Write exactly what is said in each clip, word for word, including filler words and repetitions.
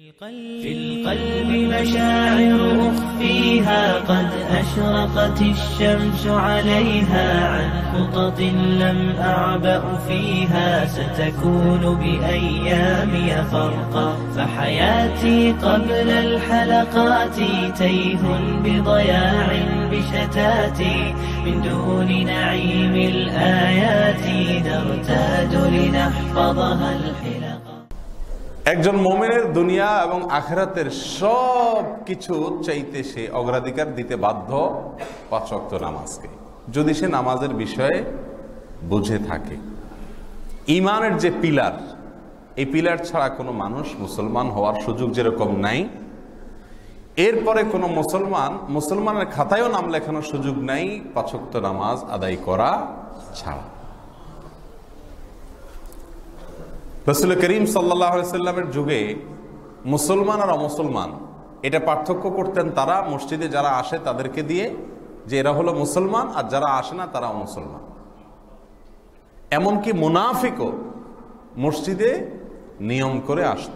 في القلب مشاعر أخفيها قد أشرقت الشمس عليها عن خطط لم أعبأ فيها ستكون بأيامي فرقا فحياتي قبل الحلقات تيه بضياع بشتاتي من دون نعيم الآيات نرتاد لنحفظها الحلقا। একজন মুমিনের দুনিয়া এবং আখিরাতের সব কিছু চাইতে সে অগ্রাধিকার দিতে বাধ্য পাঁচ ওয়াক্ত নামাজকে, যদি সে নামাজের বিষয়ে বুঝে থাকে। ঈমানের যে পিলার, এই পিলার ছাড়া কোনো মানুষ মুসলমান হওয়ার সুযোগ যেরকম নাই, এরপরে কোনো মুসলমান মুসলমানের খাতায়ও নাম লেখানোর সুযোগ নাই পাঁচ ওয়াক্ত নামাজ আদায় করা ছাড়া। রাসূল করিম সাল্লাল্লাহু আলাইহি সাল্লামের যুগে মুসলমান আর অমুসলমান এটা পার্থক্য করতেন তারা মসজিদে যারা আসে তাদেরকে দিয়ে, যে এরা হলো মুসলমান আর যারা আসে না তারা অমুসলমান। এমনকি মুনাফিকও মসজিদে নিয়ম করে আসত।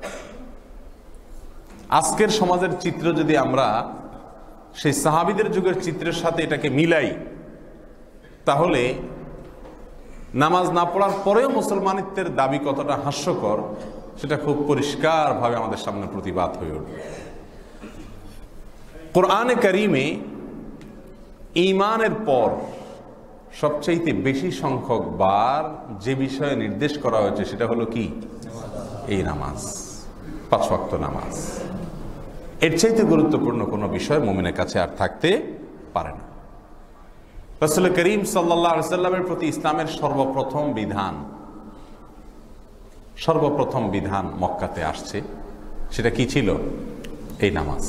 আজকের সমাজের চিত্র যদি আমরা সেই সাহাবীদের যুগের চিত্রের সাথে এটাকে মিলাই, তাহলে নামাজ না পড়ার পরেও মুসলমানিত্বের দাবি কতটা হাস্যকর সেটা খুব পরিষ্কারভাবে আমাদের সামনে প্রতিবাদ হয়ে উঠবে। কোরআনে কারিমে ঈমানের পর সবচাইতে বেশি সংখ্যক বার যে বিষয়ে নির্দেশ করা হয়েছে সেটা হলো কি? এই নামাজ, পাঁচ ওয়াক্ত নামাজ। এর চাইতে গুরুত্বপূর্ণ কোনো বিষয় মুমিনের কাছে আর থাকতে পারে না। রাসূল করিম সাল্লাল্লাহু আলাইহি সাল্লামের প্রতি ইসলামের সর্বপ্রথম বিধান সর্বপ্রথম বিধান মক্কাতে আসছে, সেটা কি ছিল? এই নামাজ।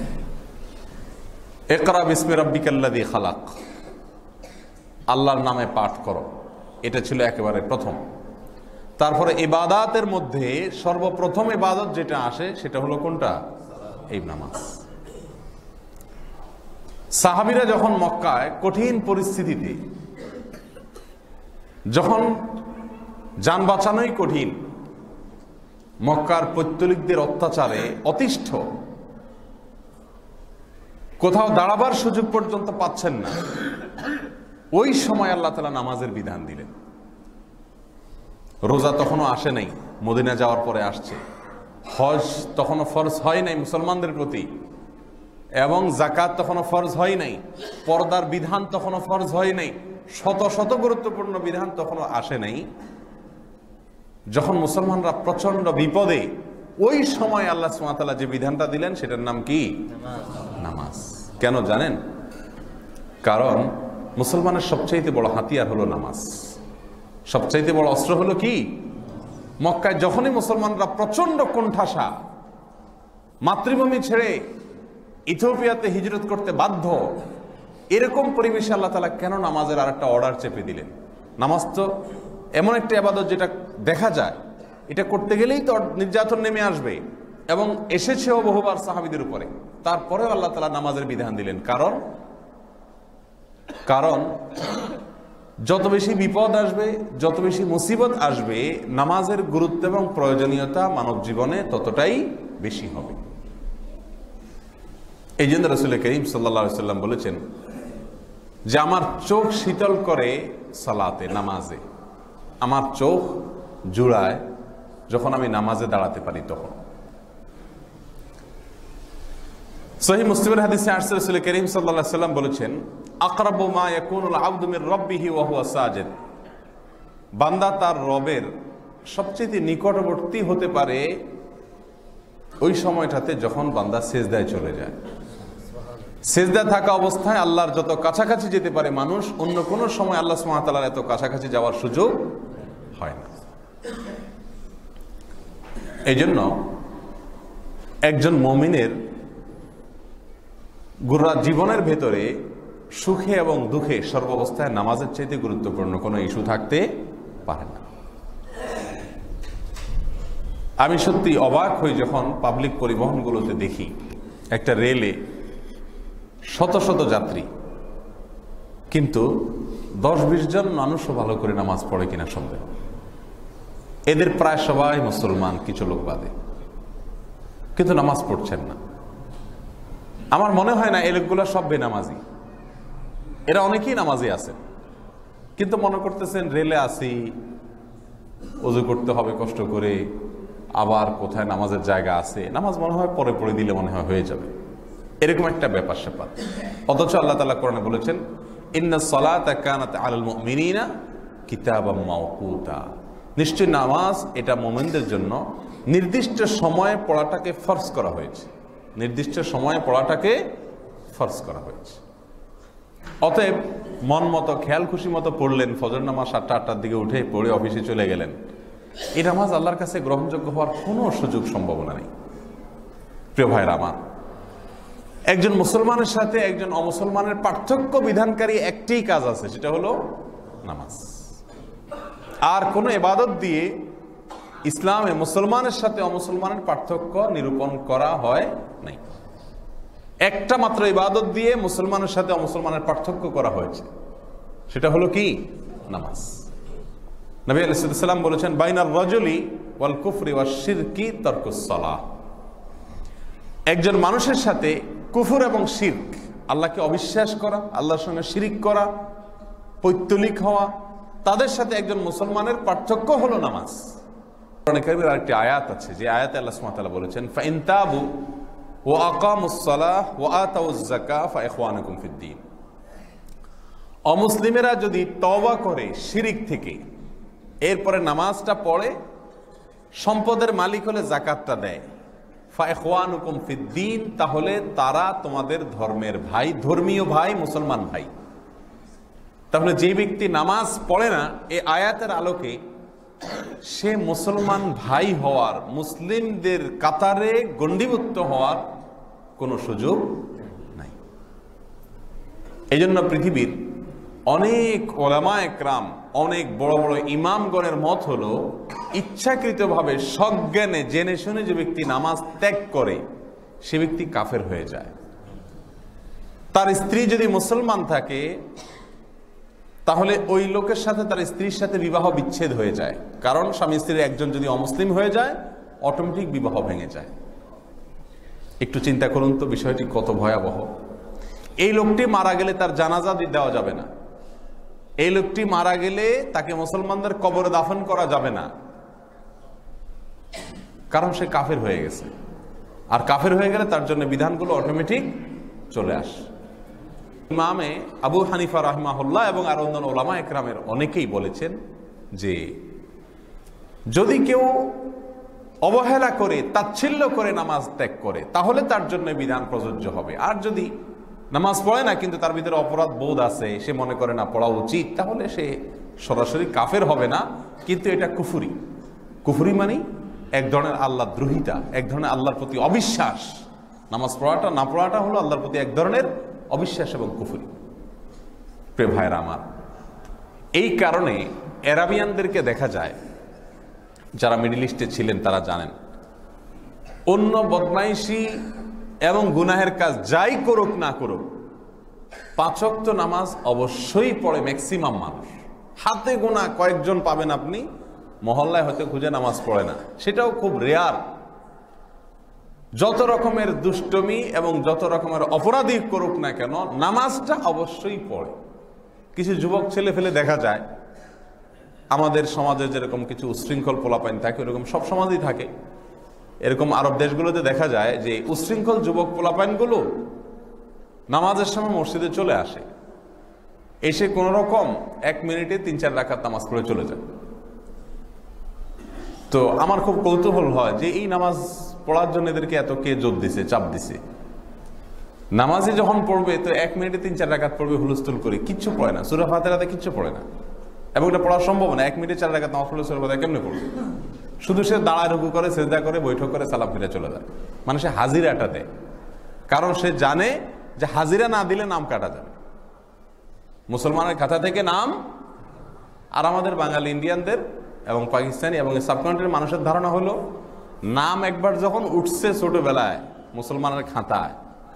ইকরা বিসমি রাব্বিকাল্লাযী খালাক, আল্লাহর নামে পাঠ করো, এটা ছিল একেবারে প্রথম। তারপরে ইবাদাতের মধ্যে সর্বপ্রথম ইবাদত যেটা আসে সেটা হলো কোনটা? এই নামাজ। সাহাবীরা যখন মক্কায় কঠিন পরিস্থিতিতে, যখন যান বাঁচানোই কঠিন, মক্কার পৌত্তলিকদের অত্যাচারে অতিষ্ঠ, কোথাও দাঁড়াবার সুযোগ পর্যন্ত পাচ্ছেন না, ওই সময় আল্লাহ তাআলা নামাজের বিধান দিলেন। রোজা তখনও আসে নাই, মদিনা যাওয়ার পরে আসছে। হজ তখনও ফরজ হয় নাই মুসলমানদের প্রতি, এবং জাকাত তখনও ফরজ হয় নাই, পর্দার বিধান তখনও ফরজ হয় নাই, শত শত গুরুত্বপূর্ণ বিধান তখনও আসে নাই। যখন মুসলমানরা প্রচন্ড বিপদে, ওই সময় আল্লাহ সুবহানাহু ওয়া তাআলা যে বিধানটা দিলেন সেটার নাম কি? নামাজ। কেন জানেন? কারণ মুসলমানের সবচাইতে বড় হাতিয়ার হলো নামাজ, সবচাইতে বড় অস্ত্র হলো কি? মক্কায় যখনই মুসলমানরা প্রচন্ড কোণঠাসা, মাতৃভূমি ছেড়ে ইথিওপিয়াতে হিজরত করতে বাধ্য, এরকম পরিবেশে আল্লাহ তাআলা কেন নামাজের আর একটা অর্ডার চেপে দিলেন? নামাজ তো এমন একটা ইবাদত যেটা দেখা যায়, এটা করতে গেলেই তো নির্যাতন নেমে আসবে, এবং এসেছেও বহুবার সাহাবীদের উপরে। তারপরেও আল্লাহ তাআলা নামাজের বিধান দিলেন। কারণ কারণ যত বেশি বিপদ আসবে, যত বেশি মুসিবত আসবে, নামাজের গুরুত্ব এবং প্রয়োজনীয়তা মানব জীবনে ততটাই বেশি হবে। এই জন্য রাসূল করিম সাল্লাল্লাহু আলাইহি সাল্লাম বলেছেন যে আমার চোখ শীতল করে সালাতে, নামাজে, আমার চোখ জুড়ায় যখন আমি নামাজে দাঁড়াতে পারি তখন। সহিহ মুসলিমের হাদিসে আসছে রাসূল করিম সাল্লাল্লাহু আলাইহি সাল্লাম বলেছেন, আকরাবু মা ইয়াকুনুল আবদু মির রাব্বিহি ওয়া হুয়া সাজিদ, বান্দা তার রবের সবচেয়ে নিকটবর্তী হতে পারে ওই সময়টাতে যখন বান্দা সিজদায় চলে যায়। সিজদায় থাকা অবস্থায় আল্লাহর যত কাছাকাছি যেতে পারে মানুষ, অন্য কোনো সময় আল্লাহ সুবহানাহু ওয়া তাআলার এত কাছাকাছি যাওয়ার সুযোগ হয় না। এই জন্য একজন মুমিনের গোটা জীবনের ভেতরে সুখে এবং দুঃখে সর্বাবস্থায় নামাজের চাইতে গুরুত্বপূর্ণ কোনো ইস্যু থাকতে পারে না। আমি সত্যি অবাক হই যখন পাবলিক পরিবহনগুলোতে দেখি একটা রেলে শত শত যাত্রী, কিন্তু দশ বিশ জন মানুষও ভালো করে নামাজ পড়ে কিনা সন্দেহ। এদের প্রায় সবাই মুসলমান, কিছু লোক বাদে। কিন্তু নামাজ পড়ছেন না। আমার মনে হয় না এই লোকগুলো সব বেনামাজি, এরা অনেকেই নামাজি আছেন, কিন্তু মনে করতেছেন রেলে আসি, ওযু করতে হবে কষ্ট করে, আবার কোথায় নামাজের জায়গা আছে, নামাজ মনে হয় পরে পড়ে দিলে মনে হয় হয়ে যাবে, এরকম একটা ব্যাপার স্যাপার। অথচ আল্লাহ তাআলা কোরআনে বলেছেন ইন্নাস সালাতা কানাত আলাল মুমিনিনা কিতাবাম মাওকুতা, নিশ্চয় নামাজ এটা মুমিনদের জন্য নির্দিষ্ট সময়ে পড়াটাকে ফরজ করা হয়েছে, নির্দিষ্ট সময়ে পড়াটাকে ফরজ করা হয়েছে। অতএব মন মতো খেয়াল খুশি মতো পড়লেন, ফজর নামাজ সাতটা আটটার দিকে উঠে পড়ে অফিসে চলে গেলেন, এই নামাজ আল্লাহর কাছে গ্রহণযোগ্য হওয়ার কোনো সুযোগ সম্ভাবনা নেই। প্রিয় ভাইরা আমার, একজন মুসলমানের সাথে একজন অমুসলমানের পার্থক্য বিধানকারী একটাই কাজ আছে, সেটা হলো নামাজ। আর কোনো ইবাদত দিয়ে ইসলামে মুসলমানের সাথে অমুসলমানের পার্থক্য নিরূপণ করা হয় নাই। একটা মাত্র ইবাদত দিয়ে মুসলমানের সাথে অমুসলমানের পার্থক্য করা হয়েছে, সেটা হলো কি? নামাজ। নবী আলাইহিস সালাম বলেছেন বাইনার রাজুলি ওয়াল কুফরি ওয়াশ শিরকি তারকুস সালাহ, একজন মানুষের সাথে কুফর এবং শিরক, আল্লাহকে অবিশ্বাস করা, আল্লাহর সঙ্গে শিরিক করা, পৈত্তলিক হওয়া, তাদের সাথে একজন মুসলমানের পার্থক্য হলো নামাজ। কোরআনে কারীমের আরেকটি আয়াত আছে, যে আয়াতে আল্লাহ সুবহানাহু ওয়া তাআলা বলেছেন ফাইন তাবু ওয়া আকামুস সালাহ ওয়া আতাউজ যাকাহ ফাইখওয়ানুকুম ফিদ্দীন, অমুসলিমেরা যদি তওবা করে শিরিক থেকে, এরপরে নামাজটা পড়ে, সম্পদের মালিক হলে যাকাতটা দেয়, ফাইখওয়ানুকুম ফিদ্দীন, তাহলে তারা তোমাদের ধর্মের ভাই, ধর্মীয় ভাই, মুসলমান ভাই। তাহলে যে ব্যক্তি নামাজ পড়ে না, এই আয়াতের আলোকে সে মুসলমান ভাই হওয়ার, মুসলিমদের কাতারে গণ্ডিভুক্ত হওয়ার কোনো সুযোগ নাই। এই জন্য পৃথিবীর অনেক ওলামা একরাম, অনেক বড় বড় ইমামগণের মত হলো ইচ্ছাকৃতভাবে সজ্ঞানে জেনে শুনে যে ব্যক্তি নামাজ ত্যাগ করে, সে ব্যক্তি কাফের হয়ে যায়। তার স্ত্রী যদি মুসলমান থাকে, তাহলে ওই লোকের সাথে তার স্ত্রীর সাথে বিবাহ বিচ্ছেদ হয়ে যায়, কারণ স্বামী স্ত্রীর একজন যদি অমুসলিম হয়ে যায়, অটোমেটিক বিবাহ ভেঙে যায়। একটু চিন্তা করুন তো বিষয়টি কত ভয়াবহ। এই লোকটি মারা গেলে তার জানাজা দেওয়া যাবে না, এই লোকটি মারা গেলে তাকে মুসলমানদের কবরে দাফন করা যাবে না, কারণ সে কাফের হয়ে গেছে। আর কাফের হয়ে গেলে তার জন্য বিধানগুলো অটোমেটিক চলে আসে। ইমামে আবু হানিফা রাহিমাহুল্লাহ এবং আর অন্যান্য ওলামা একরামের অনেকেই বলেছেন যে যদি কেউ অবহেলা করে, তাচ্ছিল্য করে নামাজ ত্যাগ করে, তাহলে তার জন্য বিধান প্রযোজ্য হবে। আর যদি নামাজ পড়ে না, কিন্তু তার ভিতরে অপরাধ বোধ আছে, সে মনে করে না পড়া উচিত, তাহলে সে সরাসরি কাফের হবে না, কিন্তু এটা কুফরি। কুফরি মানে এক ধরনের আল্লাহ দ্রোহিতা, এক ধরনের আল্লাহর প্রতি অবিশ্বাস। নামাজ পড়াটা না পড়াটা হলো আল্লাহর প্রতি এক ধরনের অবিশ্বাস এবং কুফরি। প্রিয় ভাইরা আমার, এই কারণে আরাবিয়ানদেরকে দেখা যায়, যারা মিডল ইস্টে ছিলেন তারা জানেন, অন্য বদমাইশি এবং গুনাহের কাজ যাই করুক না করুক, পাঁচ ওয়াক্ত নামাজ অবশ্যই পড়ে ম্যাক্সিমাম মানুষ। হাতে গোনা কয়েকজন পাবেন আপনি মহল্লায় হয়তো খুঁজে নামাজ পড়ে না, সেটাও খুব রেয়ার। যত রকমের দুষ্টমি এবং যত রকমের অপরাধী করুক না কেন, নামাজটা অবশ্যই পড়ে। কিছু যুবক ছেলে ফেলে দেখা যায়, আমাদের সমাজে যেরকম কিছু উশৃঙ্খল পোলাপাইন থাকে, ওরকম সব সমাজেই থাকে। এরকম আরব দেশগুলোতে দেখা যায় যে উশৃঙ্খল যুবক পোলাপাইনগুলো নামাজের সময় মসজিদে চলে আসে, এসে কোন রকম এক মিনিটে তিন চার রাকাত নামাজ পড়ে চলে যায়। তো আমার খুব কৌতূহল হয় যে এই নামাজ পড়ার জন্য এদেরকে এত কে জোর দিছে, চাপ দিছে। নামাজে যখন পড়বে তো এক মিনিটে তিন চার রাকাত পড়বে হুলস্থুল করে, কিচ্ছু পড়ে না, সূরা ফাতিহাতে কিচ্ছু পড়ে না, এবং এটা পড়া সম্ভব না। এক মিনিটে চার রাকাত নামাজ পড়লে সূরা ফাতিহা কেমনে পড়বে? শুধু সে দাঁড়ায় রুকু করে, সেজদা করে, বৈঠক করে, সালাম ফিরে চলে যায়। মানে সে হাজিরাটা দেয়, কারণ সে জানে যে হাজিরা না দিলে নাম কাটা যাবে, মুসলমানের খাতা থেকে নাম। আর আমাদের বাঙালি ইন্ডিয়ানদের এবং পাকিস্তানি এবং সাবকন্টিনেন্টের মানুষের ধারণা হলো নাম একবার যখন উঠছে ছোটবেলায় মুসলমানের খাতায়,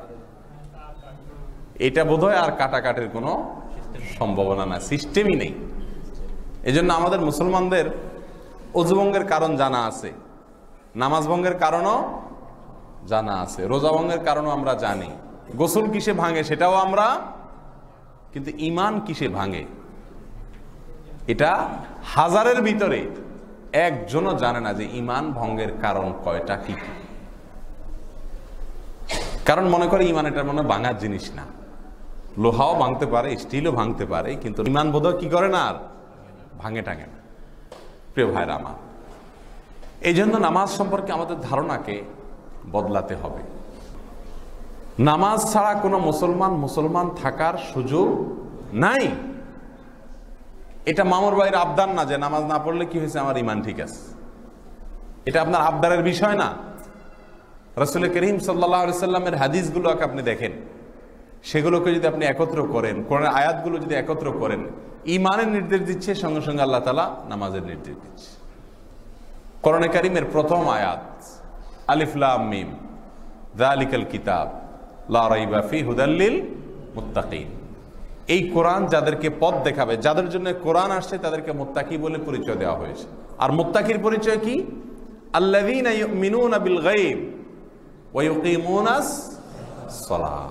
এটা বোধহয় আর কাটাকাটির কোনো সম্ভাবনা না, সিস্টেমই নেই। এই জন্য আমাদের মুসলমানদের অজু ভঙ্গের কারণ জানা আছে, নামাজ ভঙ্গের কারণও জানা আছে, রোজা ভঙ্গের কারণও আমরা জানি, গোসল কিসে ভাঙে সেটাও আমরা, কিন্তু ঈমান কিসে ভাঙে এটা হাজারের ভিতরে একজনও জানে না যে ঈমান ভঙ্গের কারণ কয়টা কি কি। কারণ মনে করে ঈমান এটা মনে ভাঙার জিনিস না, লোহাও ভাঙতে পারে, স্টিলও ভাঙতে পারে, কিন্তু ঈমান বোধহয় কি করে না, আর ভাঙে টাঙে না। প্রিয় ভাইরা আমার, এই জন্য নামাজ সম্পর্কে আমাদের ধারণাকে বদলাতে হবে। নামাজ ছাড়া কোনো মুসলমান মুসলমান থাকার সুযোগ নাই। এটা মামুর ভাইয়ের আবদার না যে নামাজ না পড়লে কি হয়েছে, আমার ঈমান ঠিক আছে, এটা আপনার আবদারের বিষয় না। রাসূল করিম সাল্লাল্লাহু আলাইহি সাল্লামের হাদিসগুলোকে আপনি দেখেন, সেগুলোকে যদি আপনি একত্র করেন, কোরআনের আয়াতগুলো যদি একত্র করেন, ঈমানের নির্দেশ দিচ্ছে, সঙ্গে সঙ্গে আল্লাহ তাআলা নামাজের নির্দেশ দিচ্ছে। কোরআনে কারীমের প্রথম আয়াত আলিফ লাম মিম যালিকাল কিতাব লা রাইবা ফিহি হুদাল লিল মুত্তাকিন। এই কোরআন যাদেরকে পথ দেখাবে, যাদের জন্য কোরআন আসছে, তাদেরকে মুত্তাকি বলে পরিচয় দেওয়া হয়েছে। আর মুত্তাকির পরিচয় কি? আল্লাযীনা ইউমিনুনা বিল গায়ব ওয়া ইউকিমুনাস সালাহ।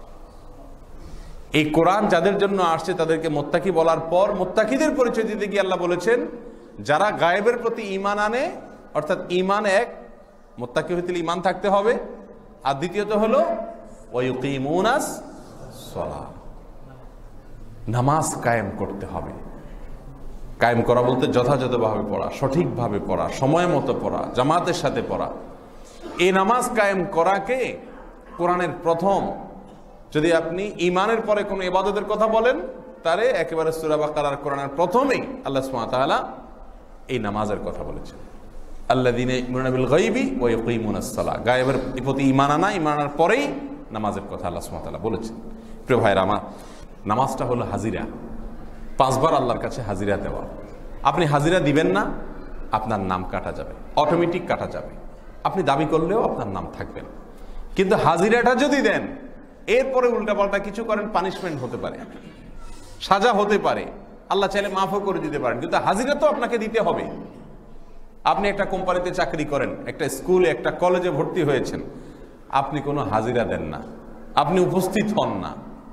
এই কোরআন যাদের জন্য আসছে তাদেরকে মুত্তাকি বলার পর মুত্তাকিদের পরিচয় দিতে গিয়ে আল্লাহ বলেছেন, যারা গায়েবের প্রতি ঈমান আনে, অর্থাৎ ঈমান এক, মুত্তাকি হইতে ঈমান থাকতে হবে, আর দ্বিতীয়ত হলো ওয়া ইউকিমুনাস সালাহ, নামাজ কায়েম করতে হবে। কায়েম করা বলতে যথাযথভাবে পড়া, সঠিকভাবে পড়া, সময় মতো পড়া, জামাতের সাথে পড়া। এই নামাজ কায়েম করাকে কোরআনের প্রথম, যদি আপনি ঈমানের পরে কোনো ইবাদতের কথা বলেন, তারে একেবারে সূরা বাকারার কোরআনের প্রথমেই আল্লাহ সুবহানাহু ওয়া তাআলা এই নামাজের কথা বলেছেন। আল্লাযীনা ইউমিনুনা বিল গায়বি ওয়া ইউকিমুনাস সালাহ, গায়েবের প্রতি ঈমান আনা, ঈমান আনার পরেই নামাজের কথা আল্লাহ সুবহানাহু ওয়া তাআলা বলেছেন। প্রিয় ভাইরা আমার, নামাজটা হলো হাজিরা, পাঁচবার আল্লাহর কাছে হাজিরা দেওয়া। আপনি হাজিরা দিবেন না, আপনার নাম কাটা যাবে, অটোমেটিক কাটা যাবে। আপনি দাবি করলেও আপনার নাম থাকবে না। কিন্তু হাজিরাটা যদি দেন, এরপরে উল্টাপাল্টা কিছু করেন, পানিশমেন্ট হতে পারে, সাজা হতে পারে, আল্লাহ চাইলে মাফও করে দিতে পারেন, কিন্তু হাজিরা তো আপনাকে দিতে হবে। আপনি একটা কোম্পানিতে চাকরি করেন, একটা স্কুলে, একটা কলেজে ভর্তি হয়েছেন, আপনি কোনো হাজিরা দেন না, আপনি উপস্থিত হন না,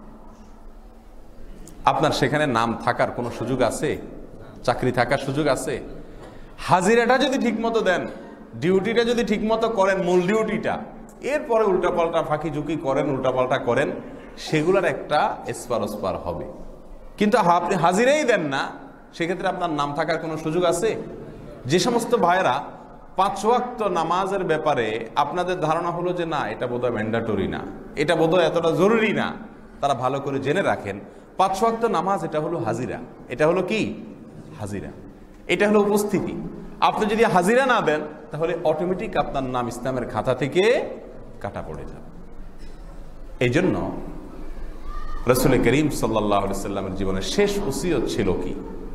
আপনার সেখানে নাম থাকার কোনো সুযোগ আছে? চাকরি থাকার সুযোগ আছে? হাজিরাটা যদি ঠিকমতো দেন, ডিউটিটা যদি ঠিকমতো করেন, মূল ডিউটিটা, এরপরে উল্টাপাল্টা ফাঁকি ঝুঁকি করেন, উল্টাপাল্টা করেন, সেগুলোর একটা এসপার ওসপার হবে। কিন্তু আপনি হাজিরাই দেন না, সেক্ষেত্রে আপনার নাম থাকার কোনো সুযোগ আছে? যে সমস্ত ভাইয়েরা পাঁচ ওয়াক্ত নামাজের ব্যাপারে আপনাদের ধারণা হলো যে না, এটা বোধহয় ম্যান্ডেটরি না, এটা বোধহয় এতটা জরুরি না, তারা ভালো করে জেনে রাখেন, পাঁচ ওয়াক্ত নামাজ এটা হলো হাজিরা। এটা হলো কি? হাজিরা। এটা হলো উপস্থিতি। আপনি যদি হাজিরা না দেন, তাহলে অটোমেটিক আপনার নাম ইসলামের খাতা থেকে কাটা পড়ে যাবে। এই জন্য রাসূল করিম সাল্লাল্লাহু আলাইহি সাল্লামের জীবনের শেষ ওসিয়ত ছিল কি?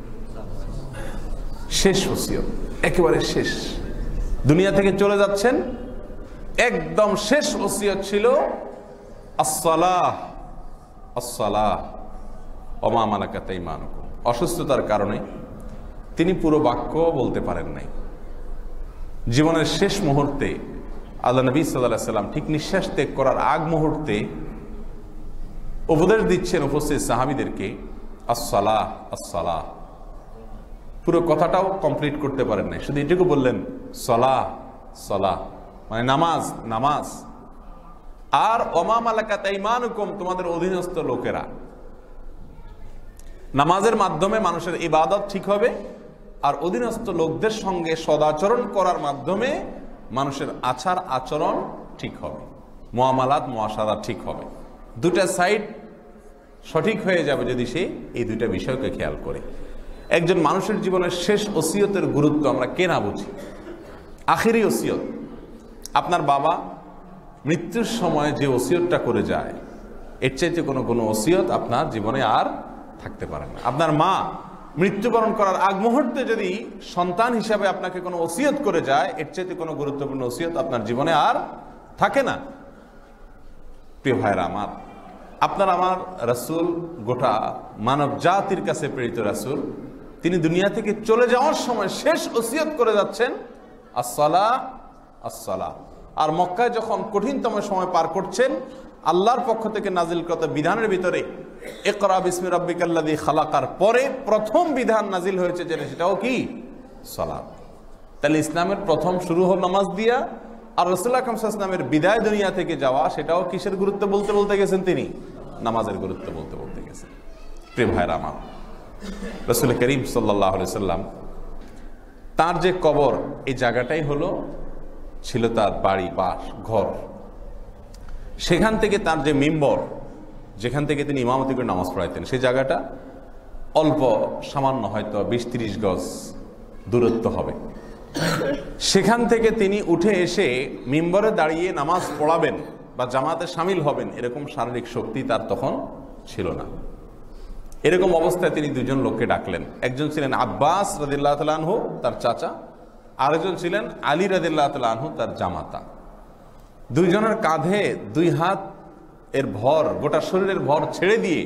শেষ ওসিয়ত, একেবারে শেষ, দুনিয়া থেকে চলে যাচ্ছেন, একদম শেষ ওসিয়ত ছিল আসসালাহ, আসসালাহ ওয়া মা মালাকাত আইমানুকুম। অসুস্থতার কারণে তিনি পুরো বাক্য বলতে পারেন নাই। জীবনের শেষ মুহূর্তে আল্লাহ নবী সাল্লাল্লাহু আলাইহি সাল্লাম ঠিক নিঃশ্বাস ত্যাগ করার আগ মুহূর্তে উপদেশ দিচ্ছেন উপস্থিত সাহাবীদেরকে, আসসালাহ, আসসালাহ। পুরো কথাটাও কমপ্লিট করতে পারেন নাই, শুধু এটুকু বললেন সালাহ, সালাহ, মানে নামাজ, নামাজ। আর ওয়া মা মালাকাত আইমানুকুম, তোমাদের অধীনস্থ লোকেরা। নামাজের মাধ্যমে মানুষের ইবাদত ঠিক হবে, আর অধীনস্থ লোকদের সঙ্গে সদাচরণ করার মাধ্যমে মানুষের আচার আচরণ ঠিক হবে, মুআমালাত মুআশারা ঠিক হবে। দুটা সাইড সঠিক হয়ে যাবে যদি সে এই দুইটা বিষয়কে খেয়াল করে। একজন মানুষের জীবনের শেষ ওসিয়তের গুরুত্ব আমরা কে না বুঝি? আখিরি ওসিয়ত। আপনার বাবা মৃত্যুর সময় যে ওসিয়তটা করে যায়, এর চাইতে কোনো কোনো ওসিয়ত আপনার জীবনে আর থাকতে পারে না। আপনার মা মৃত্যুবরণ করার আগ মুহূর্তে যদি সন্তান হিসাবে আপনাকে কোনো ওসিয়ত করে যায়, এর চাইতে কোনো গুরুত্বপূর্ণ ওসিয়ত আপনার জীবনে আর থাকে না। প্রিয় ভাইরা আমার, আপনার আমার রাসূল গোটা মানব জাতির কাছে প্রেরিত রাসূল, তিনি দুনিয়া থেকে চলে যাওয়ার সময় শেষ ওসিয়ত করে যাচ্ছেন আসসালাহ, আসসালাহ আর মক্কায় যখন কঠিনতম সময় পার করছেন, আল্লাহর পক্ষ থেকে নাজিলকৃত বিধানের ভিতরে ইকরা বিসমি রাব্বিকাল্লাযী খালাকার পরে প্রথম বিধান নাজিল হয়েছে, যে সেটাও কি সালাত। তাহলে ইসলামের প্রথম শুরু হল নামাজ দিয়া, আর রাসূলুল্লাহ সাল্লাল্লাহু আলাইহি ওয়াসাল্লামের বিদায় দুনিয়া থেকে যাওয়া, সেটাও কিসের গুরুত্ব বলতে বলতে গেছেন তিনি? নামাজের গুরুত্ব বলতে বলতে গেছেন। প্রিয় ভাইরা আমার, রাসূল করিম সাল্লাল্লাহু আলাইহি ওয়াসাল্লাম তার যে কবর, এই জায়গাটাই হলো ছিল তার বাড়ি, বাস, ঘর। সেখান থেকে তার যে মিম্বর, যেখান থেকে তিনি ইমামতি করে নামাজ পড়াইতেন, সেই জায়গাটা অল্প সামান্য হয়তো বিশ ত্রিশ গজ দূরত্ব হবে। সেখান থেকে তিনি উঠে এসে মিম্বরে দাঁড়িয়ে নামাজ পড়াবেন বা জামাতে শামিল হবেন, এরকম শারীরিক শক্তি তার তখন ছিল না। এরকম অবস্থায় তিনি দুজন লোককে ডাকলেন। একজন ছিলেন আব্বাস রাদিয়াল্লাহু তাআলা আনহু, তার চাচা, আরেকজন ছিলেন আলী রাদিয়াল্লাহু তাআলা আনহু, তার জামাতা। দুইজনের কাঁধে দুই হাত এর ভর, গোটা শরীরের ভর ছেড়ে দিয়ে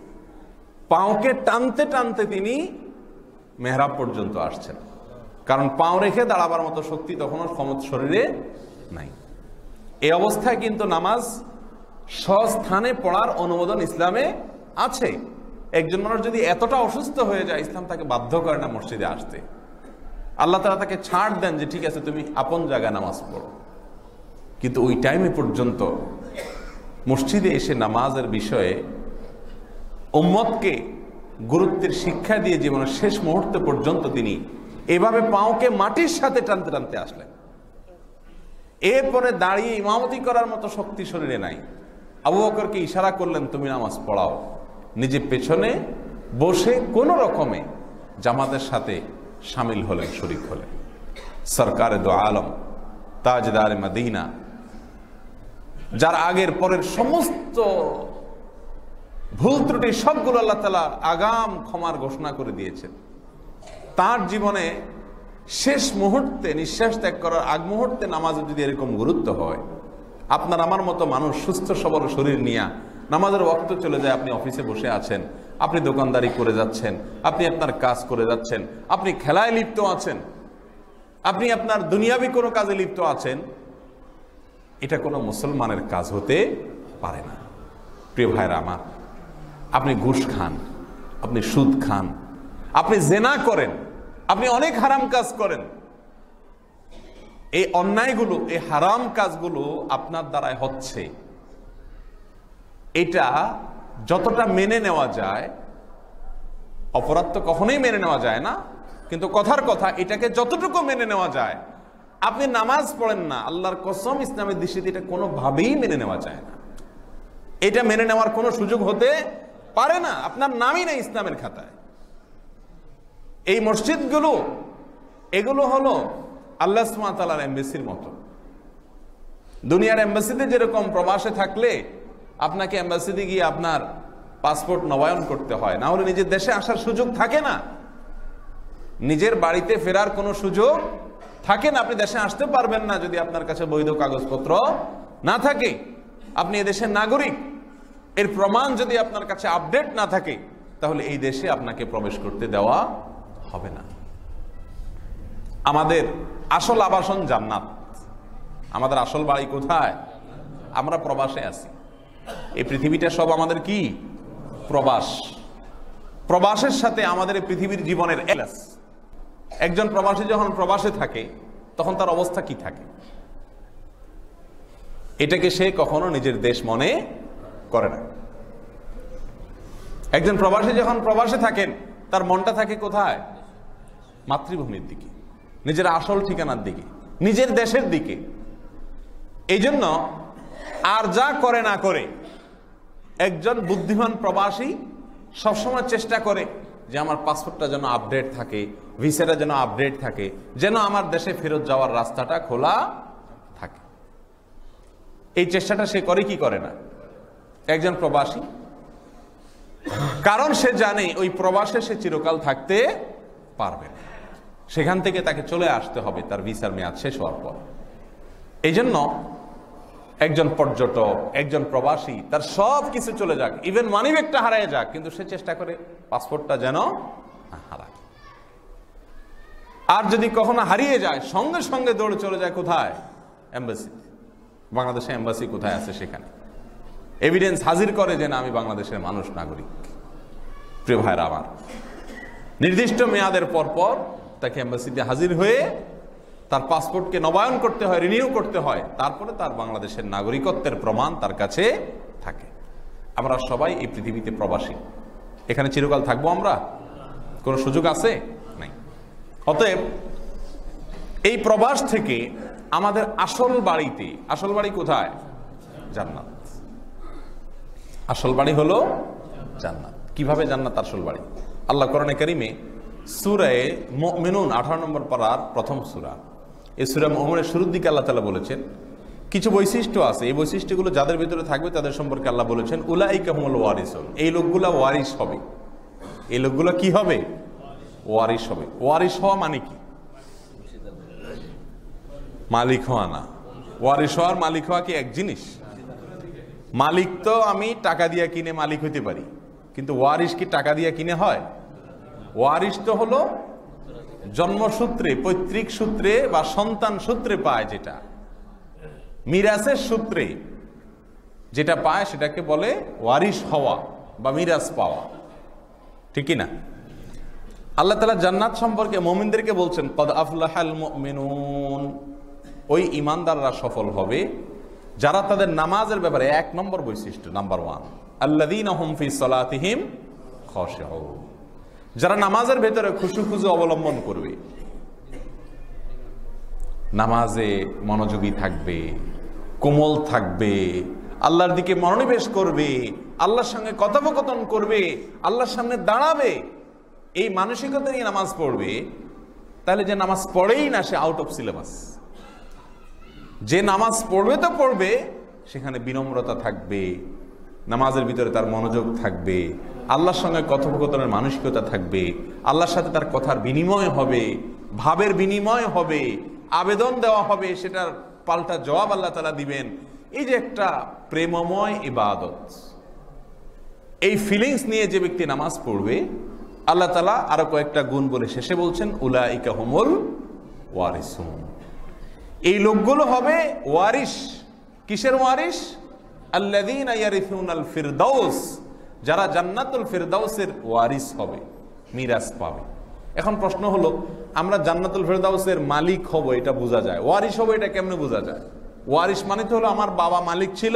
পাওকে টানতে টানতে তিনি মেহরাব পর্যন্ত আসছেন। কারণ পাও রেখে দাঁড়াবার মতো শক্তি তখনও ক্ষমতা শরীরে নাই। এই অবস্থায় কিন্তু নামাজ স্বস্থানে পড়ার অনুমোদন ইসলামে আছে। একজন মানুষ যদি এতটা অসুস্থ হয়ে যায়, ইসলাম তাকে বাধ্য করে না মসজিদে আসতে। আল্লাহ তাআলা তাকে ছাড় দেন যে ঠিক আছে তুমি আপন জায়গায় নামাজ পড়ো। কিন্তু ওই টাইমে পর্যন্ত মসজিদে এসে নামাজের বিষয়ে উম্মতকে গুরুত্বের শিক্ষা দিয়ে জীবনের শেষ মুহূর্ত পর্যন্ত তিনি এভাবে পাওকে মাটির সাথে টানতে টানতে আসলেন। এরপরে দাঁড়িয়ে ইমামতি করার মতো শক্তি শরীরে নাই। আবু বকরকে ইশারা করলেন তুমি নামাজ পড়াও। নিজে পেছনে বসে কোন রকমে জামাতের সাথে শামিল হলেন, শরীক হলেন। সরকারে দো আলম, তাজদার মদিনা, যার আগের পরের সমস্ত ভুল ত্রুটি সবগুলো আল্লাহ তাআলা আগাম ক্ষমার ঘোষণা করে দিয়েছেন। তার জীবনে শেষ মুহূর্তে নিঃশ্বাস ত্যাগ করার আগ মুহূর্তে নামাজের যদি এরকম গুরুত্ব হয়, আপনার আমার মতো মানুষ সুস্থ সবল শরীর নিয়ে নামাজের ওয়াক্ত চলে যায়, আপনি অফিসে বসে আছেন, আপনি দোকানদারি করে যাচ্ছেন, আপনি আপনার কাজ করে যাচ্ছেন, আপনি খেলায় লিপ্ত আছেন, আপনি আপনার দুনিয়াবি কোনো কাজে লিপ্ত আছেন, এটা কোনো মুসলমানের কাজ হতে পারে না। প্রিয় ভাইরা আমার, আপনি ঘুষ খান, আপনি সুদ খান, আপনি জেনা করেন, আপনি অনেক হারাম কাজ করেন, এই অন্যায়গুলো, এই হারাম কাজগুলো আপনার দ্বারাই হচ্ছে, এটা যতটা মেনে নেওয়া যায়, অপরাধ তো কখনোই মেনে নেওয়া যায় না, কিন্তু কথার কথা এটাকে যতটুকু মেনে নেওয়া যায়, আপনি নামাজ পড়েন না, আল্লাহর কসম ইসলামের দৃষ্টিতে এটা কোনোভাবেই মেনে নেওয়া যায় না। এটা মেনে নেওয়ার কোনো সুযোগ হতে পারে না, আপনার নামই নেই ইসলামের খাতায়। এই মসজিদগুলো, এগুলো হলো আল্লাহ সুবহানাহু ওয়া তাআলার এমবাসির মতো। দুনিয়ার এমবাসিতে যেরকম প্রবাসে থাকলে আপনাকে এমবাসিতে গিয়ে আপনার পাসপোর্ট নবায়ন করতে হয়, না হলে নিজের দেশে আসার সুযোগ থাকে না, নিজের বাড়িতে ফেরার কোনো সুযোগ থাকে না, আপনি দেশে আসতে পারবেন না যদি আপনার কাছে বৈধ কাগজপত্র না থাকে। আপনি এদেশের নাগরিক, এর প্রমাণ যদি আপনার কাছে আপডেট না থাকে, তাহলে এই দেশে আপনাকে প্রবেশ করতে দেওয়া হবে না। আমাদের আসল আবাসন জান্নাত, আমাদের আসল বাড়ি কোথায়? আমরা প্রবাসে আছি। এই পৃথিবীটা সব আমাদের কি? প্রবাস। প্রবাসের সাথে আমাদের এই পৃথিবীর জীবনের এলাস। একজন প্রবাসী যখন প্রবাসে থাকে তখন তার অবস্থা কি থাকে? এটাকে সে কখনো নিজের দেশ মনে করে না। একজন প্রবাসী যখন প্রবাসে থাকেন তার মনটা থাকে কোথায়? মাতৃভূমির দিকে, নিজের আসল ঠিকানার দিকে, নিজের দেশের দিকে। এই জন্য আর যা করে না করে একজন বুদ্ধিমান প্রবাসী সবসময় চেষ্টা করে যে আমার পাসপোর্টটা যেন আপডেট থাকে, ভিসাটা যেন আপডেট থাকে, যেন আমার দেশে ফেরত যাওয়ার রাস্তাটা খোলা থাকে। এই চেষ্টাটা সে করে কি করে না একজন প্রবাসী? কারণ সে জানে ওই প্রবাসে সে চিরকাল থাকতে পারবে না, সেখান থেকে তাকে চলে আসতে হবে তার ভিসার মেয়াদ শেষ হওয়ার পর। এই জন্য একজন পর্যটক, একজন প্রবাসী, তার সব কিছু চলে যাক, ইভেন মানিব্যাগটা হারিয়ে যাক, কিন্তু সে চেষ্টা করে পাসপোর্টটা যেন না হারায়। আর যদি কখনো হারিয়ে যায়, সঙ্গে সঙ্গে দৌড়ে চলে যায় কোথায়? এম্বাসিতে। বাংলাদেশে এম্বাসি কোথায় আছে সেখানে এভিডেন্স হাজির করে যে না আমি বাংলাদেশের মানুষ, নাগরিক। প্রিয় ভাইরা আমার, নির্দিষ্ট মেয়াদের পর পর তাকে এম্বাসিতে হাজির হয়ে তার পাসপোর্টকে নবায়ন করতে হয়, রিনিউ করতে হয়, তারপরে তার বাংলাদেশের নাগরিকত্বের প্রমাণ তার কাছে থাকে। আমরা সবাই এই পৃথিবীতে প্রবাসী, এখানে চিরকাল থাকবো আমরা? কোনো সুযোগ আছে? নাই। অতএব এই প্রবাস থেকে আমাদের আসল বাড়িতে, আসল বাড়ি কোথায়? জান্নাত। আসল বাড়ি হলো জান্নাত। কিভাবে জান্নাত আসল বাড়ি? আল্লাহ কোরআনে কারিমে সূরা মুমিনুন আঠারো নম্বর পারার প্রথম সূরা, এই সূরা মুমিনের শুরুর দিকে আল্লাহ তাআলা বলেছেন কিছু বৈশিষ্ট্য আছে, এই বৈশিষ্ট্যগুলো যাদের ভিতরে থাকবে তাদের সম্পর্কে আল্লাহ বলেছেন উলাইকা হুমুল ওয়ারিসুন, এই লোকগুলা ওয়ারিস হবে। এই লোকগুলো কি হবে? ওয়ারিস হবে। ওয়ারিস হওয়া মানে কি? মালিক হওয়া না। ওয়ারিস হওয়ার মালিক হওয়া কি এক জিনিস? মালিক তো আমি টাকা দিয়ে কিনে মালিক হইতে পারি, কিন্তু ওয়ারিস কি টাকা দিয়ে কিনে হয়? ওয়ারিস তো হলো জন্মসূত্রে, পৈতৃক সূত্রে বা সন্তান সূত্রে পায়, যেটা মিরাসের সূত্রে যেটা পায় সেটাকে বলে ওয়ারিস হওয়া বা মিরাস পাওয়া, ঠিক কি না? আল্লাহ তাআলা জান্নাত সম্পর্কে মুমিনদেরকে বলছেন কদ আফলাহাল মুমিনুন, ওই ঈমানদাররা সফল হবে যারা তাদের নামাজের ব্যাপারে, এক নম্বর বৈশিষ্ট্য, নাম্বার ওয়ান, আল্লাযীনা হুম ফি সালাতিহিম খাশিউন, যারা নামাজের ভেতরে খুশু-খুজু অবলম্বন করবে, নামাজে মনোযোগী থাকবে, কোমল থাকবে, আল্লাহর দিকে মনোনিবেশ করবে, আল্লাহর সঙ্গে কথোপকথন করবে, আল্লাহর সামনে দাঁড়াবে, এই মানসিকতা নিয়ে নামাজ পড়বে, তাহলে যে নামাজ পড়েই না সে আউট অফ সিলেবাস। যে নামাজ পড়বে তো পড়বে, সেখানে বিনম্রতা থাকবে, নামাজের ভিতরে তার মনোযোগ থাকবে, আল্লাহর সঙ্গে কথোপকথনের মানসিকতা থাকবে, আল্লাহর সাথে তার কথার বিনিময় হবে, ভাবের বিনিময় হবে, আবেদন দেওয়া হবে, সেটার পাল্টা জবাব আল্লাহ তাআলা দিবেন। এই যে একটা প্রেমময় ইবাদত, এই ফিলিংস নিয়ে যে ব্যক্তি নামাজ পড়বে, আল্লাহ তাআলা আরো কয়েকটা গুণ বলে শেষে বলছেন উলাইকা হুমুল ওয়ারিসুন, এই লোকগুলো হবে ওয়ারিস। কিসের ওয়ারিস? আল্লাযীনা ইয়ারিসুনাল ফিরদাউস, যারা জান্নাতুল ফিরদাউসের ওয়ারিস হবে, মিরাস পাবে। এখন প্রশ্ন হলো, আমরা জান্নাতুল ফিরদাউসের মালিক হব এটা বোঝা যায়, ওয়ারিস হব এটা কেমনে বোঝা যায়? ওয়ারিস মানে তো হলো আমার বাবা মালিক ছিল,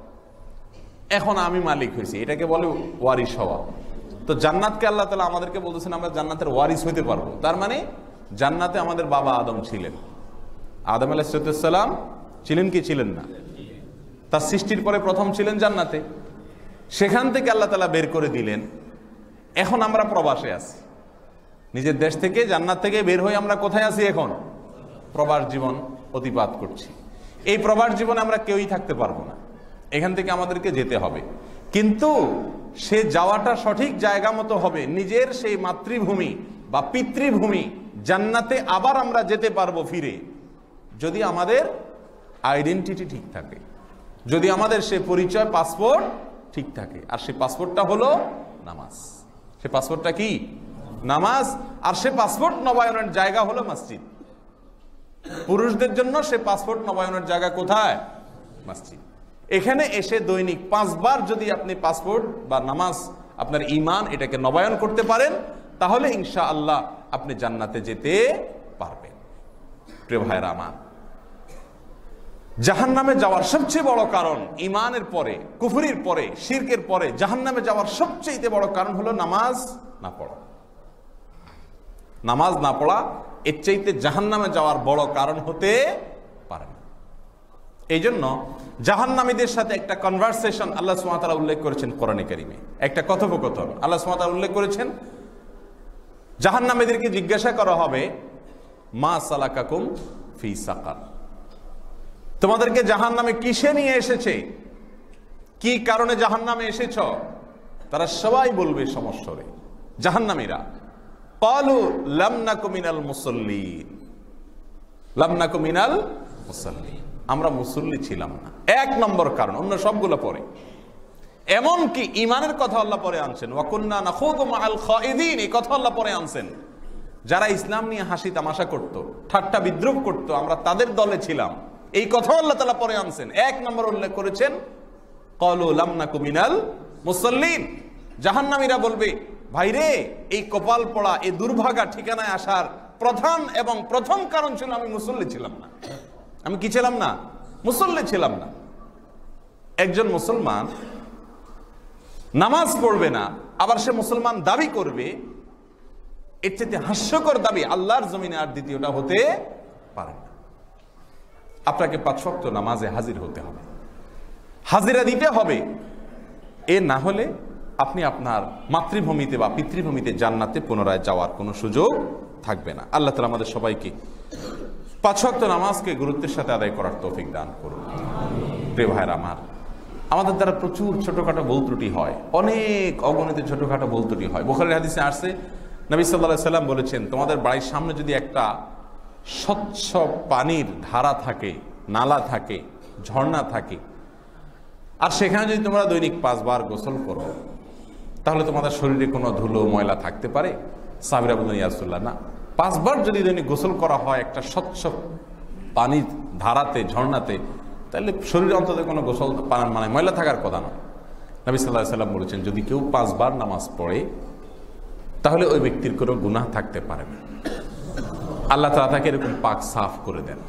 এখন আমি মালিক হয়েছি, এটাকে বলে ওয়ারিস হওয়া। তো জান্নাতকে আল্লাহ তাআলা আমাদেরকে বলতেছেন আমরা জান্নাতের ওয়ারিস হইতে পারবো। তার মানে জান্নাতে আমাদের বাবা আদম ছিলেন, আদম আলাইহিস সালাম ছিলেন কি ছিলেন না? তার সৃষ্টির পরে প্রথম ছিলেন জান্নাতে, সেখান থেকে আল্লাহ তাআলা বের করে দিলেন। এখন আমরা প্রবাসে আছি, নিজের দেশ থেকে, জান্নাত থেকে বের হয়ে আমরা কোথায় আছি? এখন প্রবাস জীবন অতিবাদ করছি। এই প্রবাস জীবনে আমরা কেউই থাকতে পারবো না, এখান থেকে আমাদেরকে যেতে হবে। কিন্তু সে যাওয়াটা সঠিক জায়গা মতো হবে, নিজের সেই মাতৃভূমি বা পিতৃভূমি জান্নাতে আবার আমরা যেতে পারবো ফিরে, যদি আমাদের আইডেন্টিটি ঠিক থাকে, যদি আমাদের সে পরিচয় পাসপোর্ট ঠিক থাকে। আর সে পাসপোর্টটা হলো নামাজ। সে পাসপোর্টটা কি? নামাজ। আর সে পাসপোর্ট নবায়নের জায়গা হলো মসজিদ। পুরুষদের জন্য সে পাসপোর্ট নবায়নের জায়গা কোথায়? মসজিদ। এখানে এসে দৈনিক পাঁচবার যদি আপনি পাসপোর্ট বা নামাজ, আপনার ঈমান, এটাকে নবায়ন করতে পারেন, তাহলে ইনশাআল্লাহ আপনি জান্নাতে যেতে পারবেন। প্রিয় ভাইরা আমার, জাহান্নামে যাওয়ার সবচেয়ে বড় কারণ, ঈমানের পরে, কুফরির পরে, শিরকের পরে জাহান্নামে যাওয়ার সবচেয়ে বড় কারণ হলো নামাজ না পড়া। নামাজ না পড়া এর চাইতে জাহান্নামে যাওয়ার বড় কারণ হতে পারে না। এই জন্য জাহান্নামীদের সাথে একটা কনভারসেশন আল্লাহ সুবহানাহু ওয়া তাআলা উল্লেখ করেছেন কোরআনে কারিমে, একটা কথোপকথন আল্লাহ সুবহানাহু ওয়া তাআলা উল্লেখ করেছেন। জাহান্নামীদেরকে জিজ্ঞাসা করা হবে মা সালাকাকুম ফি সাকার, তোমাদেরকে জাহান্নামে কিসে নিয়ে এসেছে, কি কারণে জাহান্নামে এসেছ? তারা সবাই বলবে সমস্বরে, জাহান্নামীরা, ক্বালু লাম নাকু মিনাল মুসাল্লিন, লাম নাকু মিনাল মুসাল্লিন, আমরা মুসল্লি ছিলাম না। এক নম্বর কারণ, অন্য সবগুলো পরে। এমন কি ঈমানের কথা আল্লাহ পরে আনছেন, ওয়া কুননা নাখুদু মাআল খাইদিন, এই কথা আল্লাহ পরে আনছেন। যারা ইসলাম নিয়ে হাসি তামাশা করত, ঠাট্টা বিদ্রুপ করত, আমরা তাদের দলে ছিলাম। এই কথা আল্লাহ তাআলা পরে আনছেন। এক নম্বর উল্লেখ করেছেন ক্বালু লাম নাকু মিনাল মুসাল্লিন। জাহান্নামীরা বলবে, ভাইরে এই কপাল পড়া, এই দুর্ভাগা ঠিকানায় আসার প্রধান এবং প্রথম কারণ ছিল আমি মুসল্লি ছিলাম না। আমি কি ছিলাম না? মুসল্লি ছিলাম না। একজন মুসলমান নামাজ পড়বে না, আবার সে মুসলমান দাবি করবে, এর চেয়ে হাস্যকর দাবি আল্লাহর জমিনে আর দ্বিতীয়টা হতে পারে না। আপনাকে পাঁচ ওয়াক্ত নামাজে হাজির হতে হবে, হাজিরা দিতে হবে। এ না হলে আপনি আপনার মাতৃভূমিতে বা পিতৃভূমিতে জান্নাতে পুনরায় যাওয়ার কোনো সুযোগ থাকবে না। আল্লাহ তাআলা আমাদের সবাইকে পাঁচ ওয়াক্ত নামাজকে গুরুত্বের সাথে আদায় করার তৌফিক দান করুন। প্রিয় ভাইরা আমার, আমাদের দ্বারা প্রচুর ছোটখাটো ভুল ত্রুটি হয়, অনেক অগণিত ছোটখাটো ভুল ত্রুটি হয়। বুখারীর হাদিসে আসছে, নবী সাল্লাল্লাহু আলাইহি সাল্লাম বলেছেন, তোমাদের বাড়ির সামনে যদি একটা স্বচ্ছ পানির ধারা থাকে, নালা থাকে, ঝর্ণা থাকে, আর সেখানে যদি তোমরা দৈনিক পাঁচবার গোসল করো, তাহলে তোমাদের শরীরে কোনো ধুলো ময়লা থাকতে পারে? সাহাবীরা বললেন, ইয়া রাসূলুল্লাহ, না। পাঁচবার যদি দৈনিক গোসল করা হয় একটা স্বচ্ছ পানির ধারাতে, ঝর্ণাতে, তাহলে শরীরে অন্তত কোনো গোসল পানার মানে ময়লা থাকার কথা না। নবী সাল্লাল্লাহু আলাইহি সাল্লাম বলেছেন, যদি কেউ পাঁচবার নামাজ পড়ে তাহলে ওই ব্যক্তির কোনো গুনাহ থাকতে পারে না। আল্লাহ তাআলা তাকে এরকম পাক সাফ করে দেন।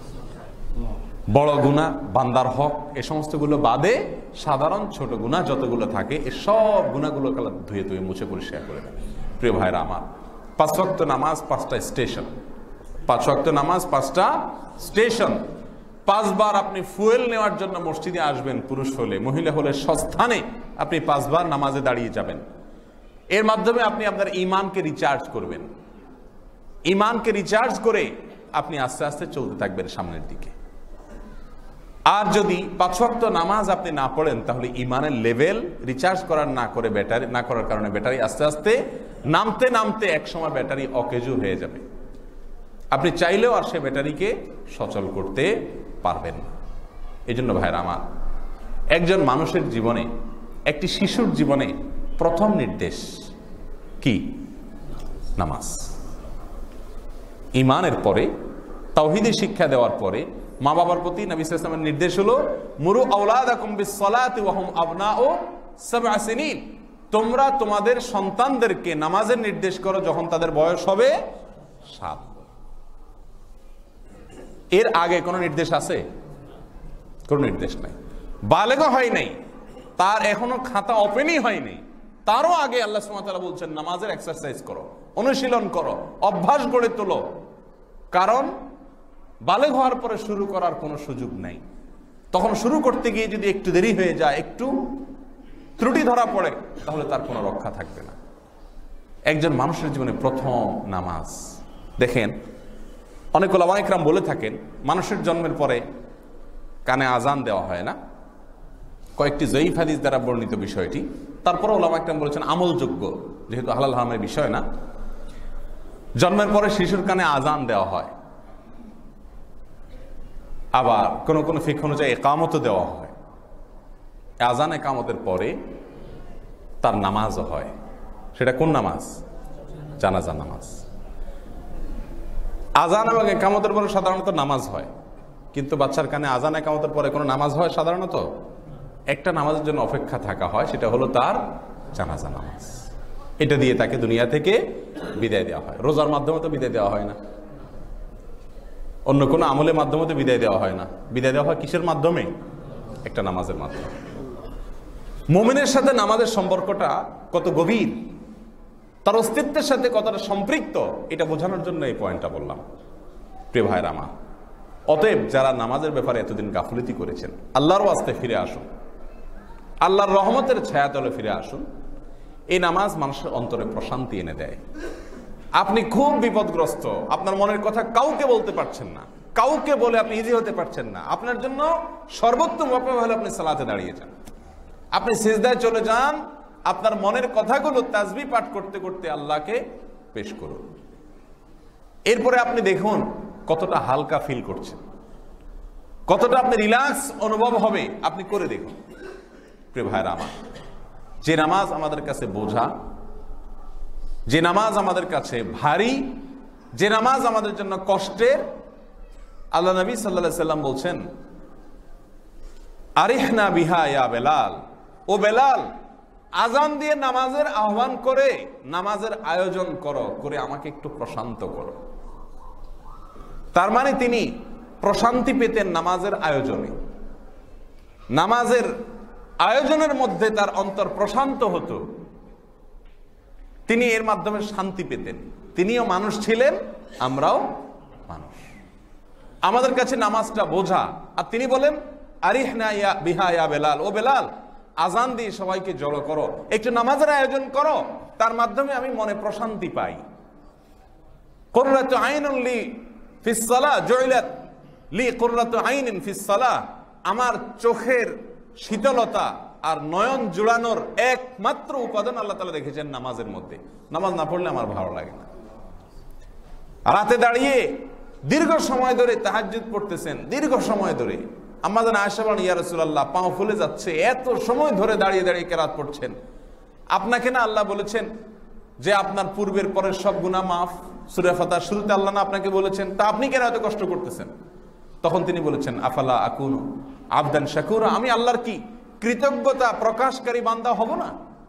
বড় গুনাহ, বান্দার হক, এই সমস্তগুলো বাদে সাধারণ ছোট গুনাহ যতগুলো থাকে, এই সব গুনাহগুলো আল্লাহ ধুয়ে ধুয়ে মুছে পরিষ্কার করে দেন। প্রিয় ভাইরা আমার, পাঁচ ওয়াক্ত নামাজ পাঁচটা স্টেশন। পাঁচ ওয়াক্ত নামাজ পাঁচটা স্টেশন। পাঁচবার আপনি ফুয়েল নেওয়ার জন্য মসজিদে আসবেন, পুরুষ হলে, মহিলা হলে সস্থানে আপনি পাঁচবার নামাজে দাঁড়িয়ে যাবেন। এর মাধ্যমে আপনি আপনার ঈমানকে রিচার্জ করবেন। ঈমানকে রিচার্জ করে আপনি আস্তে আস্তে চলতে থাকবেন সামনের দিকে। আর যদি পাঁচ ওয়াক্ত নামাজ আপনি না পড়েন, তাহলে ঈমানের লেভেল রিচার্জ করার না করে ব্যাটারি না করার কারণে ব্যাটারি আস্তে আস্তে নামতে নামতে একসময় ব্যাটারি অকেজো হয়ে যাবে। আপনি চাইলেও আর সে ব্যাটারিকে সচল করতে পারবেন না। এই জন্য ভাইরা আমার, একজন মানুষের জীবনে, একটি শিশুর জীবনে প্রথম নির্দেশ কি? নামাজ। ঈমানের পরে, তাওহীদের শিক্ষা দেওয়ার পরে মা বাবার প্রতি নবী সাল্লাল্লাহু আলাইহি ওয়াসাল্লামের নির্দেশ হলো, মুরু আওলাদাকুম বিস-সালাতি ওয়া হুম আবনাউ সাব'a সিনিন। তোমরা তোমাদের সন্তানদেরকে নামাজের নির্দেশ করো যখন তাদের বয়স হবে সাত। এর আগে কোনো নির্দেশ আছে? কোনো নির্দেশ নাই। বালেগও হয় নাই, তার এখনো খাতা ওপেনই হয়নি, তারও আগে আল্লাহ সুবহানাহু ওয়া তাআলা বলছেন নামাজের এক্সারসাইজ করো, অনুশীলন করো, অভ্যাস গড়ে তোলো। কারণ বালেগ হওয়ার পরে শুরু করার কোনো সুযোগ নাই। তখন শুরু করতে গিয়ে যদি একটু দেরি হয়ে যায়, একটু ত্রুটি ধরা পড়ে, তাহলে তার কোনো রক্ষা থাকবে না। একজন মানুষের জীবনে প্রথম নামাজ। দেখেন, অনেক ওলামা ইকরাম বলে থাকেন, মানুষের জন্মের পরে কানে আজান দেওয়া হয় না। কয়েকটি জয়ীফ হাদিস দ্বারা বর্ণিত বিষয়টি। তারপরে ওলামা ইকরাম বলেছেন আমলযোগ্য, যেহেতু হালাল হারামের বিষয় না। জন্মের পরে শিশুর কানে আজান দেওয়া হয়, আবার কোন কোন ফিকহ অনুযায়ী একামতও দেওয়া হয়। আজান একামতের পরে তার নামাজও হয়। সেটা কোন নামাজ? জানাজা নামাজ। আজান এবং একামতের পরে সাধারণত নামাজ হয়, কিন্তু বাচ্চার কানে আজান একামতের পরে কোনো নামাজ হয় সাধারণত? একটা নামাজের জন্য অপেক্ষা থাকা হয়, সেটা হলো তার জানাজা নামাজ। এটা দিয়ে তাকে দুনিয়া থেকে বিদায় দেওয়া হয়। রোজার মাধ্যমে তো বিদায় দেওয়া হয় না, অন্য কোনো আমলের মাধ্যমে তো বিদায় দেওয়া হয় না। বিদায় দেওয়া হয় কিসের মাধ্যমে? একটা নামাজের মাধ্যমে। মুমিনের সাথে নামাজের সম্পর্কটা কত গভীর, তার অস্তিত্বের সাথে কতটা সম্পৃক্ত, এটা বোঝানোর জন্য এই পয়েন্টটা বললাম। প্রিয় ভাইরা আমার, অতএব যারা নামাজের ব্যাপারে এতদিন গাফলতি করেছেন, আল্লাহর ওয়াস্তে ফিরে আসুন, আল্লাহর রহমতের ছায়াতলে ফিরে আসুন। এই নামাজ মানুষের অন্তরে প্রশান্তি এনে দেয়। আপনি খুব বিপদগ্রস্ত, আপনার মনের কথা কাউকে বলতে পারছেন না, কাউকে বলে আপনি ইজি হতে পারছেন না, আপনার জন্য সর্বোত্তম উপায় হলো আপনি সালাতে দাঁড়িয়ে যান, আপনি সিজদায় চলে যান, আপনার মনের কথাগুলো তাসবিহ পাঠ করতে করতে আল্লাহকে পেশ করুন। এরপরে আপনি দেখুন কতটা হালকা ফিল করছেন, কতটা আপনি রিল্যাক্স অনুভব হবে, আপনি করে দেখুন। প্রিয় ভাইরা আমার, যে নামাজ আমাদের কাছে বোঝা, যে নামাজ আমাদের কাছে ভারী, যে নামাজ আমাদের জন্য কষ্টের, আল্লাহ নবী সাল্লাল্লাহু আলাইহি সাল্লাম বলছেন, আরিহনা বিহা ইয়া বেলাল, ও বেলাল, আজান দিয়ে নামাজের আহ্বান করে নামাজের আয়োজন করো, করে আমাকে একটু প্রশান্ত করো। তার মানে তিনি প্রশান্তি পেতেন নামাজের আয়োজনে, নামাজের আয়োজনের মধ্যে তার অন্তর প্রশান্ত হতো, তিনি এর মাধ্যমে শান্তি পেতেন। তিনিও মানুষ ছিলেন, আমরাও মানুষ, আমাদের কাছে নামাজটা বোঝা। আর তিনি বলেন, আরিহনা ইয়া বিহা ইয়া বেলাল, ও বেলাল, আজান দিয়ে সবাইকে জড়ো করো, একটু নামাজের আয়োজন করো, তার মাধ্যমে আমি মনে প্রশান্তি পাই। কুররাতু আইনুন লি ফিস সালাহ জুইলাত লি কুররাতু আইনিন ফিস সালাহ, আমার চোখের শীতলতা আর নয়ন জুড়ানোর একমাত্র উপাদান আল্লাহ তাআলা রেখেছেন নামাজের মধ্যে। নামাজ না পড়লে আমার ভালো লাগে না। রাতে দাঁড়িয়ে দীর্ঘ সময় ধরে তাহাজ্জুদ পড়তেছেন, দীর্ঘ সময় ধরে, আম্মা জান আয়েশা বলেন, ইয়া রাসূলুল্লাহ, পা ফুলে যাচ্ছে, এত সময় ধরে দাঁড়িয়ে দাঁড়িয়ে কেরাত পড়ছেন, আপনাকে না আল্লাহ বলেছেন যে আপনার পূর্বের পরের সব গুনাহ মাফ, সূরা ফাতিহার শুরুতে আল্লাহ না আপনাকে বলেছেন, তা আপনি কেন এত কষ্ট করতেছেন? তখন তিনি বলেছেন, আফালা আকুনু আবদান শাকুরা, আমি আল্লাহর কি কৃতজ্ঞতা প্রকাশকারী বান্দা হব না?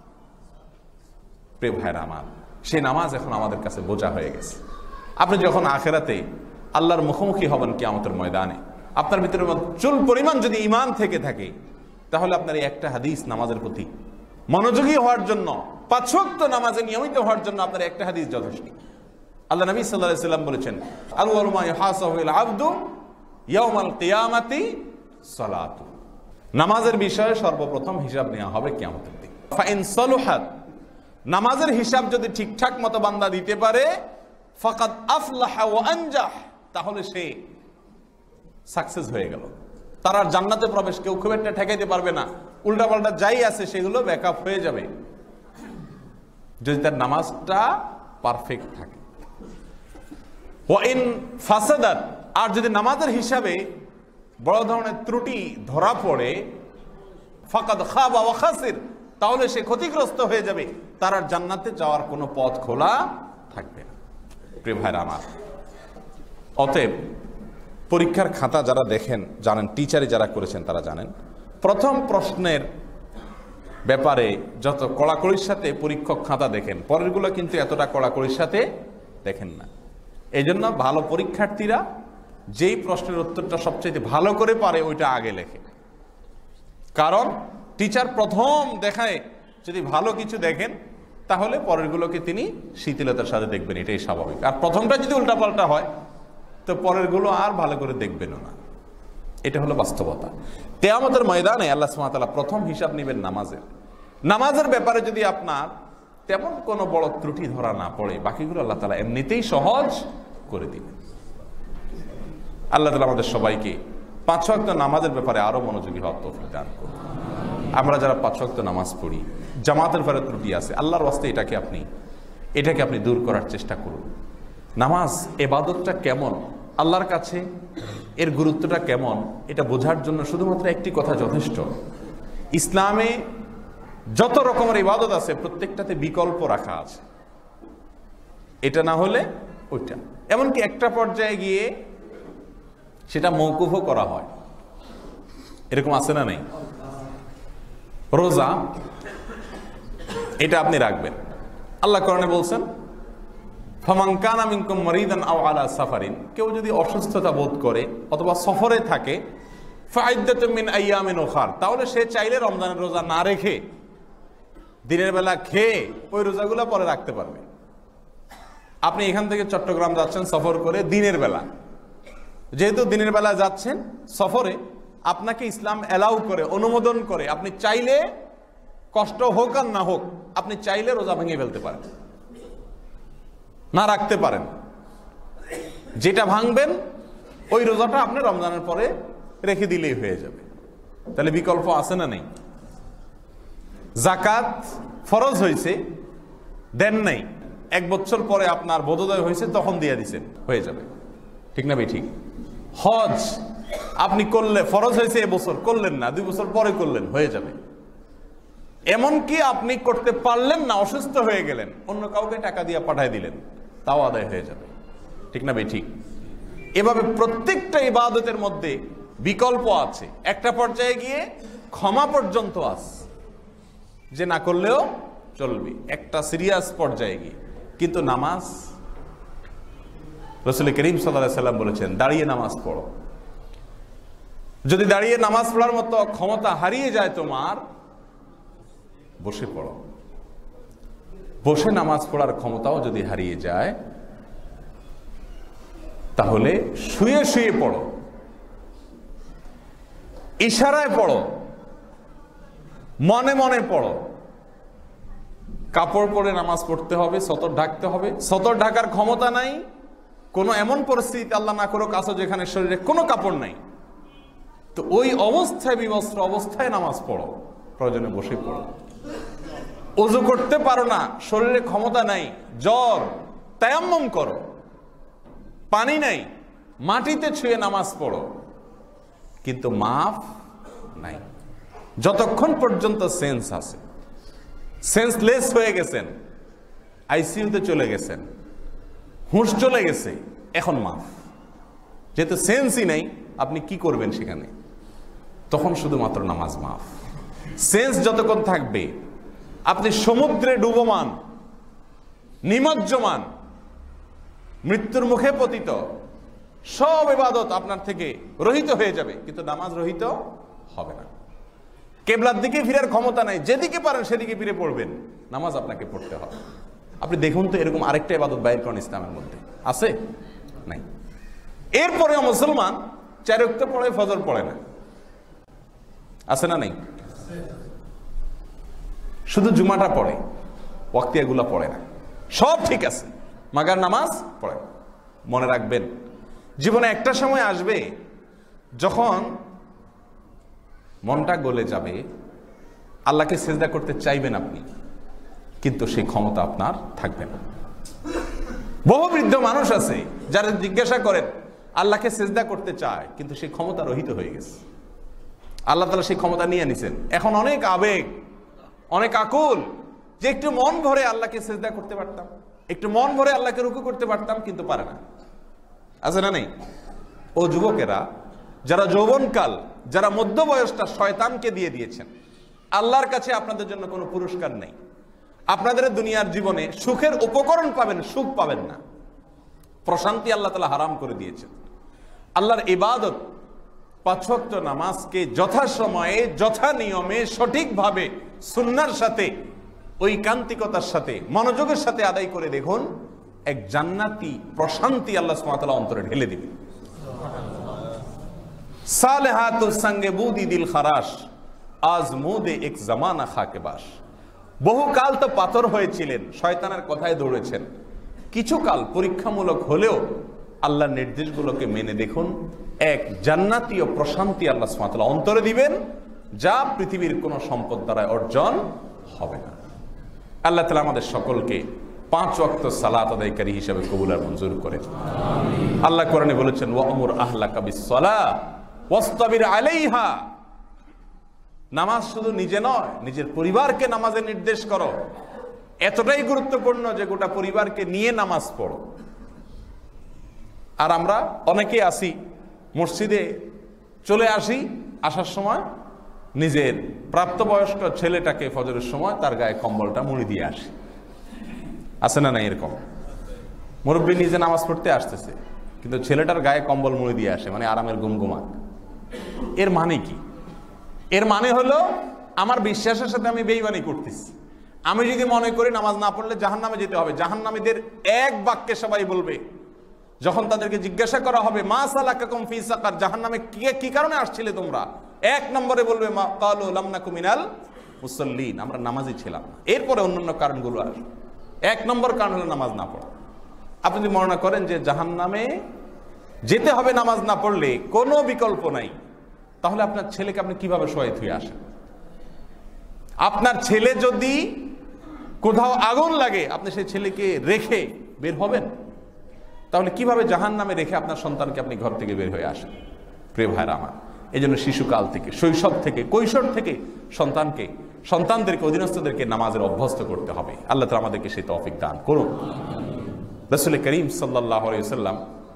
প্রিয় ভাইরা আমার, সেই নামাজ এখন আমাদের কাছে বোঝা হয়ে গেছে। আপনি যখন আখিরাতে আল্লাহর মুখোমুখি হবেন কিয়ামতের ময়দানে, আপনার ভিতরে চুল পরিমাণ যদি ঈমান থেকে থাকে, তাহলে আপনার এই একটা হাদিস নামাজের প্রতি মনোযোগী হওয়ার জন্য, পাঁচ ওয়াক্ত নামাজে নিয়মিত হওয়ার জন্য আপনার একটা হাদিস যথেষ্ট। আল্লাহ নবী সাল্লাল্লাহু আলাইহি ওয়াসাল্লাম বলেছেন, আউয়ালু মা ইউহাসাবুল আবদু ইয়াউমাল কিয়ামাতি সালাতু, নামাজের বিষয়ে সর্বপ্রথম হিসাব নেওয়া হবে কিয়ামতের দিন। ফাইন সালুহাত, নামাজের হিসাব যদি ঠিকঠাক মতো বান্দা দিতে পারে, ফাকাদ আফলাহা ওয়া আনজাহ, তাহলে সে সাকসেস হয়ে গেল। তার আর জান্নাতে প্রবেশ কেউ খুব একটা ঠেকাইতে পারবে না, উল্টাপাল্টা যাই আছে সেগুলো ব্যাকআপ হয়ে যাবে, যদি তার নামাজটা পারফেক্ট থাকে। ওয়া ইন ফাসাদাত, আর যদি নামাজের হিসাবে বড় ধরনের ত্রুটি ধরা পড়ে, ফাকাদ খাবা ওয়া খাসির, তাহলে সে ক্ষতিগ্রস্ত হয়ে যাবে, তার আর জান্নাতে যাওয়ার কোনো পথ খোলা থাকবে না। প্রিয় ভাইরা আমার, অতএব পরীক্ষার খাতা যারা দেখেন জানেন, টিচারে যারা করেছেন তারা জানেন, প্রথম প্রশ্নের ব্যাপারে যত কড়াকড়ির সাথে পরীক্ষক খাতা দেখেন, পরেরগুলো কিন্তু এতটা কড়াকড়ির সাথে দেখেন না। এই জন্য ভালো পরীক্ষার্থীরা যেই প্রশ্নের উত্তরটা সবচেয়ে ভালো করে পারে ওইটা আগে লেখে, কারণ টিচার প্রথম দেখায় যদি ভালো কিছু দেখেন, তাহলে পরেরগুলোকে তিনি শিথিলতার সাথে দেখবেন, এটাই স্বাভাবিক। আর প্রথমটা যদি উল্টাপাল্টা হয়, তো পরেরগুলো আর ভালো করে দেখবেন না, এটা হলো বাস্তবতা। কিয়ামতের ময়দানে আল্লাহ সুবহানাহু ওয়া তাআলা প্রথম হিসাব নেবেন নামাজের। নামাজের ব্যাপারে যদি আপনার তেমন কোনো বড় ত্রুটি ধরা না পড়ে, বাকিগুলো আল্লাহ তাআলা এমনিতেই সহজ করে দিবেন। আল্লাহ তাআলা আমাদের সবাইকে পাঁচ ওয়াক্ত নামাজের ব্যাপারে আরো মনোযোগী হওয়ার তৌফিক দান করুন। আমরা যারা পাঁচ ওয়াক্ত নামাজ পড়ি, জামাতের ব্যাপারে ত্রুটি আছে, আল্লাহর ওয়াস্তে এটাকে আপনি এটাকে আপনি দূর করার চেষ্টা করুন। নামাজ ইবাদতটা কেমন, আল্লাহর কাছে এর গুরুত্বটা কেমন, এটা বোঝার জন্য শুধুমাত্র একটি কথা যথেষ্ট। ইসলামে যত রকমের ইবাদত আছে প্রত্যেকটাতে বিকল্প রাখা আছে, এটা না হলে ওইটা, এমনকি একটা পর্যায়ে গিয়ে সেটা মওকুফও করা হয়, এরকম আছে না নেই? রোজা, এটা আপনি রাখবেন, আল্লাহ কোরআনে বলছেন, ফামান কানা মিনকুম মারিদান আও আলা সাফারিন, কেউ যদি অসুস্থতা বোধ করে অথবা সফরে থাকে, ফাইদ্দাতুম মিন আইয়ামিন উখার, তাহলে সে চাইলে রমজানের রোজা না রেখে দিনের বেলা খেয়ে ওই রোজাগুলো পরে রাখতে পারবে। আপনি এখান থেকে চট্টগ্রাম যাচ্ছেন সফর করে দিনের বেলা, যেহেতু দিনের বেলা যাচ্ছেন সফরে, আপনাকে ইসলাম অ্যালাউ করে, অনুমোদন করে, আপনি চাইলে কষ্ট হোক আর না হোক, আপনি চাইলে রোজা ভেঙে ফেলতে পারেন, না রাখতে পারেন। যেটা ভাঙবেন ওই রোজাটা আপনি রমজানের পরে রেখে দিলেই হয়ে যাবে। তাহলে বিকল্প আছে না নেই? যাকাত ফরজ হয়েছে, দেন নাই, এক বছর পরে আপনার বোধোদয় হয়েছে, তখন দিয়ে দিচ্ছেন, হয়ে যাবে, ঠিক না ভাই? ঠিক। হজ আপনি করলে, ফরজ হয়েছে এবছর করলেন না, দুই বছর পরে করলেন, হয়ে যাবে। এমনকি আপনি করতে পারলেন না, অসুস্থ হয়ে গেলেন, অন্য কাউকে টাকা দিয়ে পাঠায় দিলেন, তাও আদায় হয়ে যাবে, ঠিক না ভাই? ঠিক। এভাবে প্রত্যেকটা ইবাদতের মধ্যে বিকল্প আছে। একটা পর্যায়ে গিয়ে ক্ষমা পর্যন্ত আছে, যে না করলেও চলবে, একটা সিরিয়াস পর্যায়ে গিয়ে। কিন্তু নামাজ, রাসূল করিম সাল্লাল্লাহু আলাইহি সাল্লাম বলেছেন দাঁড়িয়ে নামাজ পড়ো। যদি দাঁড়িয়ে নামাজ পড়ার মতো ক্ষমতা হারিয়ে যায় তোমার, বসে পড়ো। বসে নামাজ পড়ার ক্ষমতাও যদি হারিয়ে যায়, তাহলে শুয়ে শুয়ে পড়ো, ইশারায় পড়ো, মনে মনে পড়ো। কাপড় পরে নামাজ পড়তে হবে, সতর ঢাকতে হবে, সতর ঢাকার ক্ষমতা নাই, কোনো এমন পরিস্থিতি আল্লাহ না করুক আসো যেখানে শরীরে কোনো কাপড় নাই, তো ওই অবস্থায় বিবস্ত্র অবস্থায় নামাজ পড়ো, প্রয়োজনে বসে পড়ো। ওযু করতে পারো না, শরীরে ক্ষমতা নাই, জ্বর, তায়াম্মুম করো। পানি নাই, মাটিতে ছুঁয়ে নামাজ পড়ো, কিন্তু মাফ নাই। যতক্ষণ পর্যন্ত সেন্স আছে, সেন্সলেস হয়ে গেছেন, আইসিইউতে চলে গেছেন, হুঁশ চলে গেছে, এখন মাফ। যেহেতু সেন্সই নাই, আপনি কি করবেন সেখানে? তখন শুধুমাত্র নামাজ মাফ। সেন্স যতক্ষণ থাকবে, আপনি সমুদ্রে ডুবমান, নিমজ্জমান, মৃত্যুর মুখে পতিত, সব ইবাদত আপনার থেকে রহিত হয়ে যাবে, কিন্তু নামাজ রহিত হবে না। কেবলার দিকে ফিরার ক্ষমতা নাই, যেদিকে পারেন সেদিকে ফিরে পড়বেন, নামাজ আপনাকে পড়তে হবে। আপনি দেখুন তো এরকম আরেকটা ইবাদত বাইর করেন ইসলামের মধ্যে, আছে? নাই। এরপরেও মুসলমান চার ওয়াক্ত পড়ে, ফজর পড়ে না, আছে না? নেই। শুধু জুমাটা পড়ে, ওয়াক্তিয়াগুলো পড়ে না। সব ঠিক আছে, মাগার নামাজ পড়ে না। মনে রাখবেন, জীবনে একটা সময় আসবে যখন মনটা গলে যাবে, আল্লাহকে সিজদা করতে চাইবেন আপনি, কিন্তু সেই ক্ষমতা আপনার থাকবে না। বহু বৃদ্ধ মানুষ আছে যারা জিজ্ঞাসা করেন আল্লাহকে সিজদা করতে চায়, কিন্তু সেই ক্ষমতা রহিত হয়ে গেছে। আল্লাহ তাআলা সেই ক্ষমতা নিয়ে নিছেন। এখন অনেক আবেগ, অনেক আকুল, যে একটু মন ভরে আল্লাহকে সিজদা করতে পারতাম, একটু মন ভরে আল্লাহকে রুকু করতে পারতাম, কিন্তু পারে না। আছে না? নেই। ও যুবকেরা, যারা যৌবনকাল, যারা মধ্য বয়সটা শয়তানকে দিয়ে দিয়েছেন, আল্লাহর কাছে আপনাদের জন্য কোনো পুরস্কার নেই। আপনাদের দুনিয়ার জীবনে সুখের উপকরণ পাবেন, সুখ পাবেন না। প্রশান্তি আল্লাহ তাআলা হারাম করে দিয়েছেন। আল্লাহর ইবাদত, পাঁচ ওয়াক্ত নামাজকে যথাসময়ে, যথা নিয়মে, সঠিকভাবে, সুন্নাহর সাথে, ঐকান্তিকতার সাথে, মনোযোগের সাথে আদায় করে দেখুন, এক জান্নাতি প্রশান্তি আল্লাহ সুবহানাহু ওয়া তাআলা অন্তরে ঢেলে দিবেন। সালেহাতুস সঙ্গে বুদি দিল খারাস, আজ মুদে এক জামানা খাকে বাস। বহুকাল তো পাথর হয়েছিলেন, শয়তানের কথায় দৌড়েছেন, কিছুকাল পরীক্ষামূলক হলেও আল্লাহর নির্দেশগুলোকে মেনে দেখুন, এক জান্নাতীয় প্রশান্তি আল্লাহ সুবহানাহু ওয়া তাআলা অন্তরে দিবেন, যা পৃথিবীর কোনো সম্পদ দ্বারা অর্জন হবে না। আল্লাহ তাআলা আমাদের সকলকে পাঁচ ওয়াক্ত সালাত আদায়কারী হিসেবে কবুল আর মঞ্জুর করে। আল্লাহ কোরআনে বলেছেন, ওয়ামুর আহলাকা বিসসালাহ ওয়াসতাবির আলাইহা। নামাজ শুধু নিজে নয়, নিজের পরিবারকে নামাজের নির্দেশ করো। এতটাই গুরুত্বপূর্ণ যে গোটা পরিবারকে নিয়ে নামাজ পড়ো। আর আমরা অনেকে আসি, মসজিদে চলে আসি, আসার সময় নিজের প্রাপ্তবয়স্ক ছেলেটাকে ফজরের সময় তার গায়ে কম্বলটা মুড়ি দিয়ে আসি। আছে না? নাই। এরকম মুরব্বী নিজে নামাজ পড়তে আসতেছে, কিন্তু ছেলেটার গায়ে কম্বল মুড়ি দিয়ে আসে, মানে আরামের গুমগুমান। এর মানে কি? এর মানে হলো আমার বিশ্বাসের সাথে আমি বেঈমানি করতেছি। আমি যদি মনে করি নামাজ না পড়লে জাহান্নামে যেতে হবে, জাহান্নামীদের এক বাক্যে সবাই বলবে, যখন তাদেরকে জিজ্ঞাসা করা হবে মা সালাকাকুম ফি সাকার, জাহান্নামে কি কি কারণে আসছিলে তোমরা, এক নম্বরে বলবে মা ক্বালু লাম নাকু মিনাল মুসাল্লিন, আমরা নামাজি ছিলাম না। এরপরে অন্যান্য কারণগুলো আসবে। এক নম্বর কারণ হলো নামাজ না পড়া। আপনি যদি মনে করেন যে জাহান্নামে যেতে হবে নামাজ না পড়লে, কোনো বিকল্প নাই, তাহলে আপনার ছেলেকে আপনি কিভাবে শহীদ হয়ে আসেন? আপনার ছেলে যদি কোথাও আগুন লাগে, আপনি সেই ছেলেকে রেখে বের হবেন? তাহলে কিভাবে জাহান্নামে রেখে আপনার সন্তানকে আপনি ঘর থেকে বের হয়ে আসেন? প্রিয় ভাইরা আমার, এই জন্য শিশুকাল থেকে, শৈশব থেকে, কৈশোর থেকে সন্তানকে, সন্তানদেরকে, অধীনস্থদেরকে নামাজের অভ্যস্ত করতে হবে। আল্লাহ তাআলা আমাদেরকে সেই তৌফিক দান করুন। রাসূল করিম সাল্লাল্লাহু আলাইহি ওয়াসাল্লাম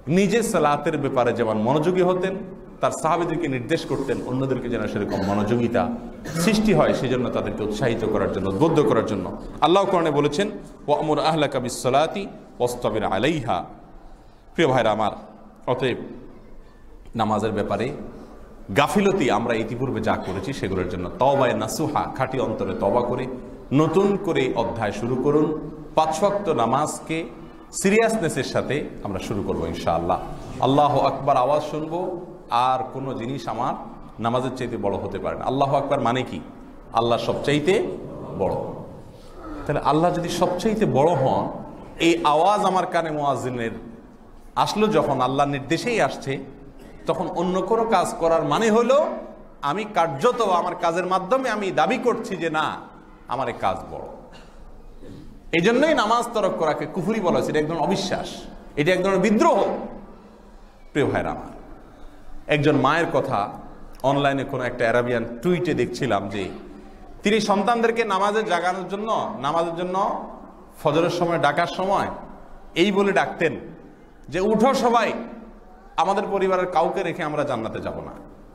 নিজে সালাতের ব্যাপারে যেমন মনোযোগী হতেন, তার সাহাবীদেরকে নির্দেশ করতেন অন্যদেরকে যেন সেরকম মনোযোগিতা সৃষ্টি হয়, সেজন্য তাদেরকে উৎসাহিত করার জন্য, উদ্বুদ্ধ করার জন্য আল্লাহ কোরআনে বলেছেন ওয়ামুর আহলাকা বিসসালাতি ওয়াসতাবির আলাইহা। প্রিয় ভাইরা আমার, অতএব নামাজের ব্যাপারে গাফিলতি আমরা ইতিপূর্বে যা করেছি সেগুলোর জন্য তওবায়ে নাসুহা, খাঁটি অন্তরে তওবা করে নতুন করে অধ্যায় শুরু করুন। পাঁচ ওয়াক্ত নামাজকে সিরিয়াসনেসের সাথে আমরা শুরু করবো ইনশাআল্লাহ। আল্লাহু আকবার আওয়াজ শুনবো, আর কোনো জিনিস আমার নামাজের চাইতে বড় হতে পারে না। আল্লাহু আকবার মানে কি? আল্লাহ সবচাইতে বড়। তাহলে আল্লাহ যদি সবচাইতে বড় হন, এই আওয়াজ আমার কানে মুয়াজ্জিনের আসলো যখন আল্লাহর নির্দেশেই আসছে, তখন অন্য কোনো কাজ করার মানে হলো আমি কার্যত আমার কাজের মাধ্যমে আমি দাবি করছি যে না, আমার এই কাজ বড়। এই জন্যই নামাজ তরক করাকে কুফরি বলা হয়েছে। এটা এক ধরনের অবিশ্বাস, এটা এক ধরনের বিদ্রোহ। প্রিয় ভাইরা আমার, একজন মায়ের কথা অনলাইনে কোনো একটা অ্যারাবিয়ান টুইটে দেখছিলাম যে তিনি সন্তানদেরকে নামাজে জাগানোর জন্য, নামাজের জন্য ফজরের সময় ডাকার সময় এই বলে ডাকতেন যে উঠো সবাই, আমাদের পরিবারের কাউকে রেখে আমরা জান্নাতে যাব না।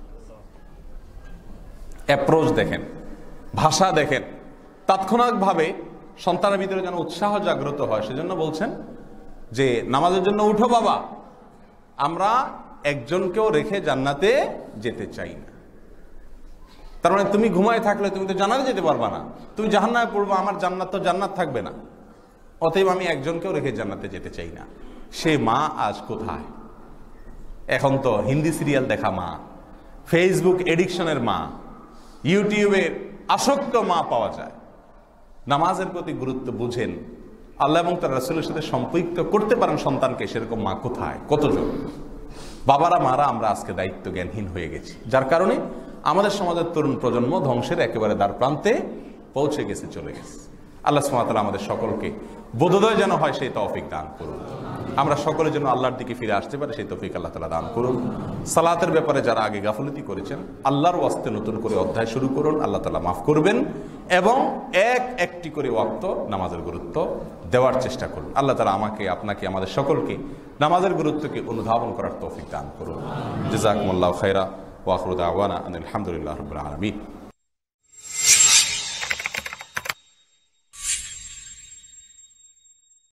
অ্যাপ্রোচ দেখেন, ভাষা দেখেন, তাৎক্ষণিকভাবে সন্তানের ভিতরে যেন উৎসাহ জাগ্রত হয়। সেজন্য বলছেন যে নামাজের জন্য উঠো বাবা, আমরা একজনকেও রেখে জান্নাতে যেতে চাই না। তার মানে তুমি ঘুমায় থাকলে তুমি তো জান্নাতে যেতে পারবা না, তুমি জাহান্নামে পড়বো, আমার জান্নাত তো জান্নাত থাকবে না। অতএব আমি একজনকেও রেখে জান্নাতে যেতে চাই না। সে মা আজ কোথায়? এখন তো হিন্দি সিরিয়াল দেখা মা, ফেসবুক এডিকশনের মা, ইউটিউবের আসক্ত মা পাওয়া যায়। নামাজের প্রতি গুরুত্ব বুঝেন, আল্লাহ এবং তার রাসূলের সাথে সম্পৃক্ত করতে পারেন সন্তানকে, সেরকম মা কোথায়, কতজন? বাবারা মারা আমরা আজকে দায়িত্ব জ্ঞানহীন হয়ে গেছি, যার কারণে আমাদের সমাজের তরুণ প্রজন্ম ধ্বংসের একেবারে দ্বার প্রান্তে পৌঁছে গেছে, চলে গেছে। আল্লাহ সুবহানাহু ওয়া তাআলা আমাদের সকলকে বোধোদয় যেন হয় সেই তৌফিক দান করুন। আমরা সকলের জন্য আল্লাহর দিকে ফিরে আসতে পারে সেই তৌফিক আল্লাহ তাআলা দান করুন। সালাতের ব্যাপারে যারা আগে গাফলতি করেছেন, আল্লাহর ওয়াস্তে নতুন করে অধ্যায় শুরু করুন, আল্লাহ তাআলা মাফ করবেন। এবং এক একটি করে ওয়াক্ত নামাজের গুরুত্ব দেওয়ার চেষ্টা করুন। আল্লাহ তাআলা আমাকে, আপনাকে, আমাদের সকলকে নামাজের গুরুত্বকে অনুধাবন করার তৌফিক দান করুন। জাযাকুমুল্লাহু খায়রা ওয়া আখিরু দাওয়ানা আলহামদুলিল্লাহি রাব্বিল আলামিন।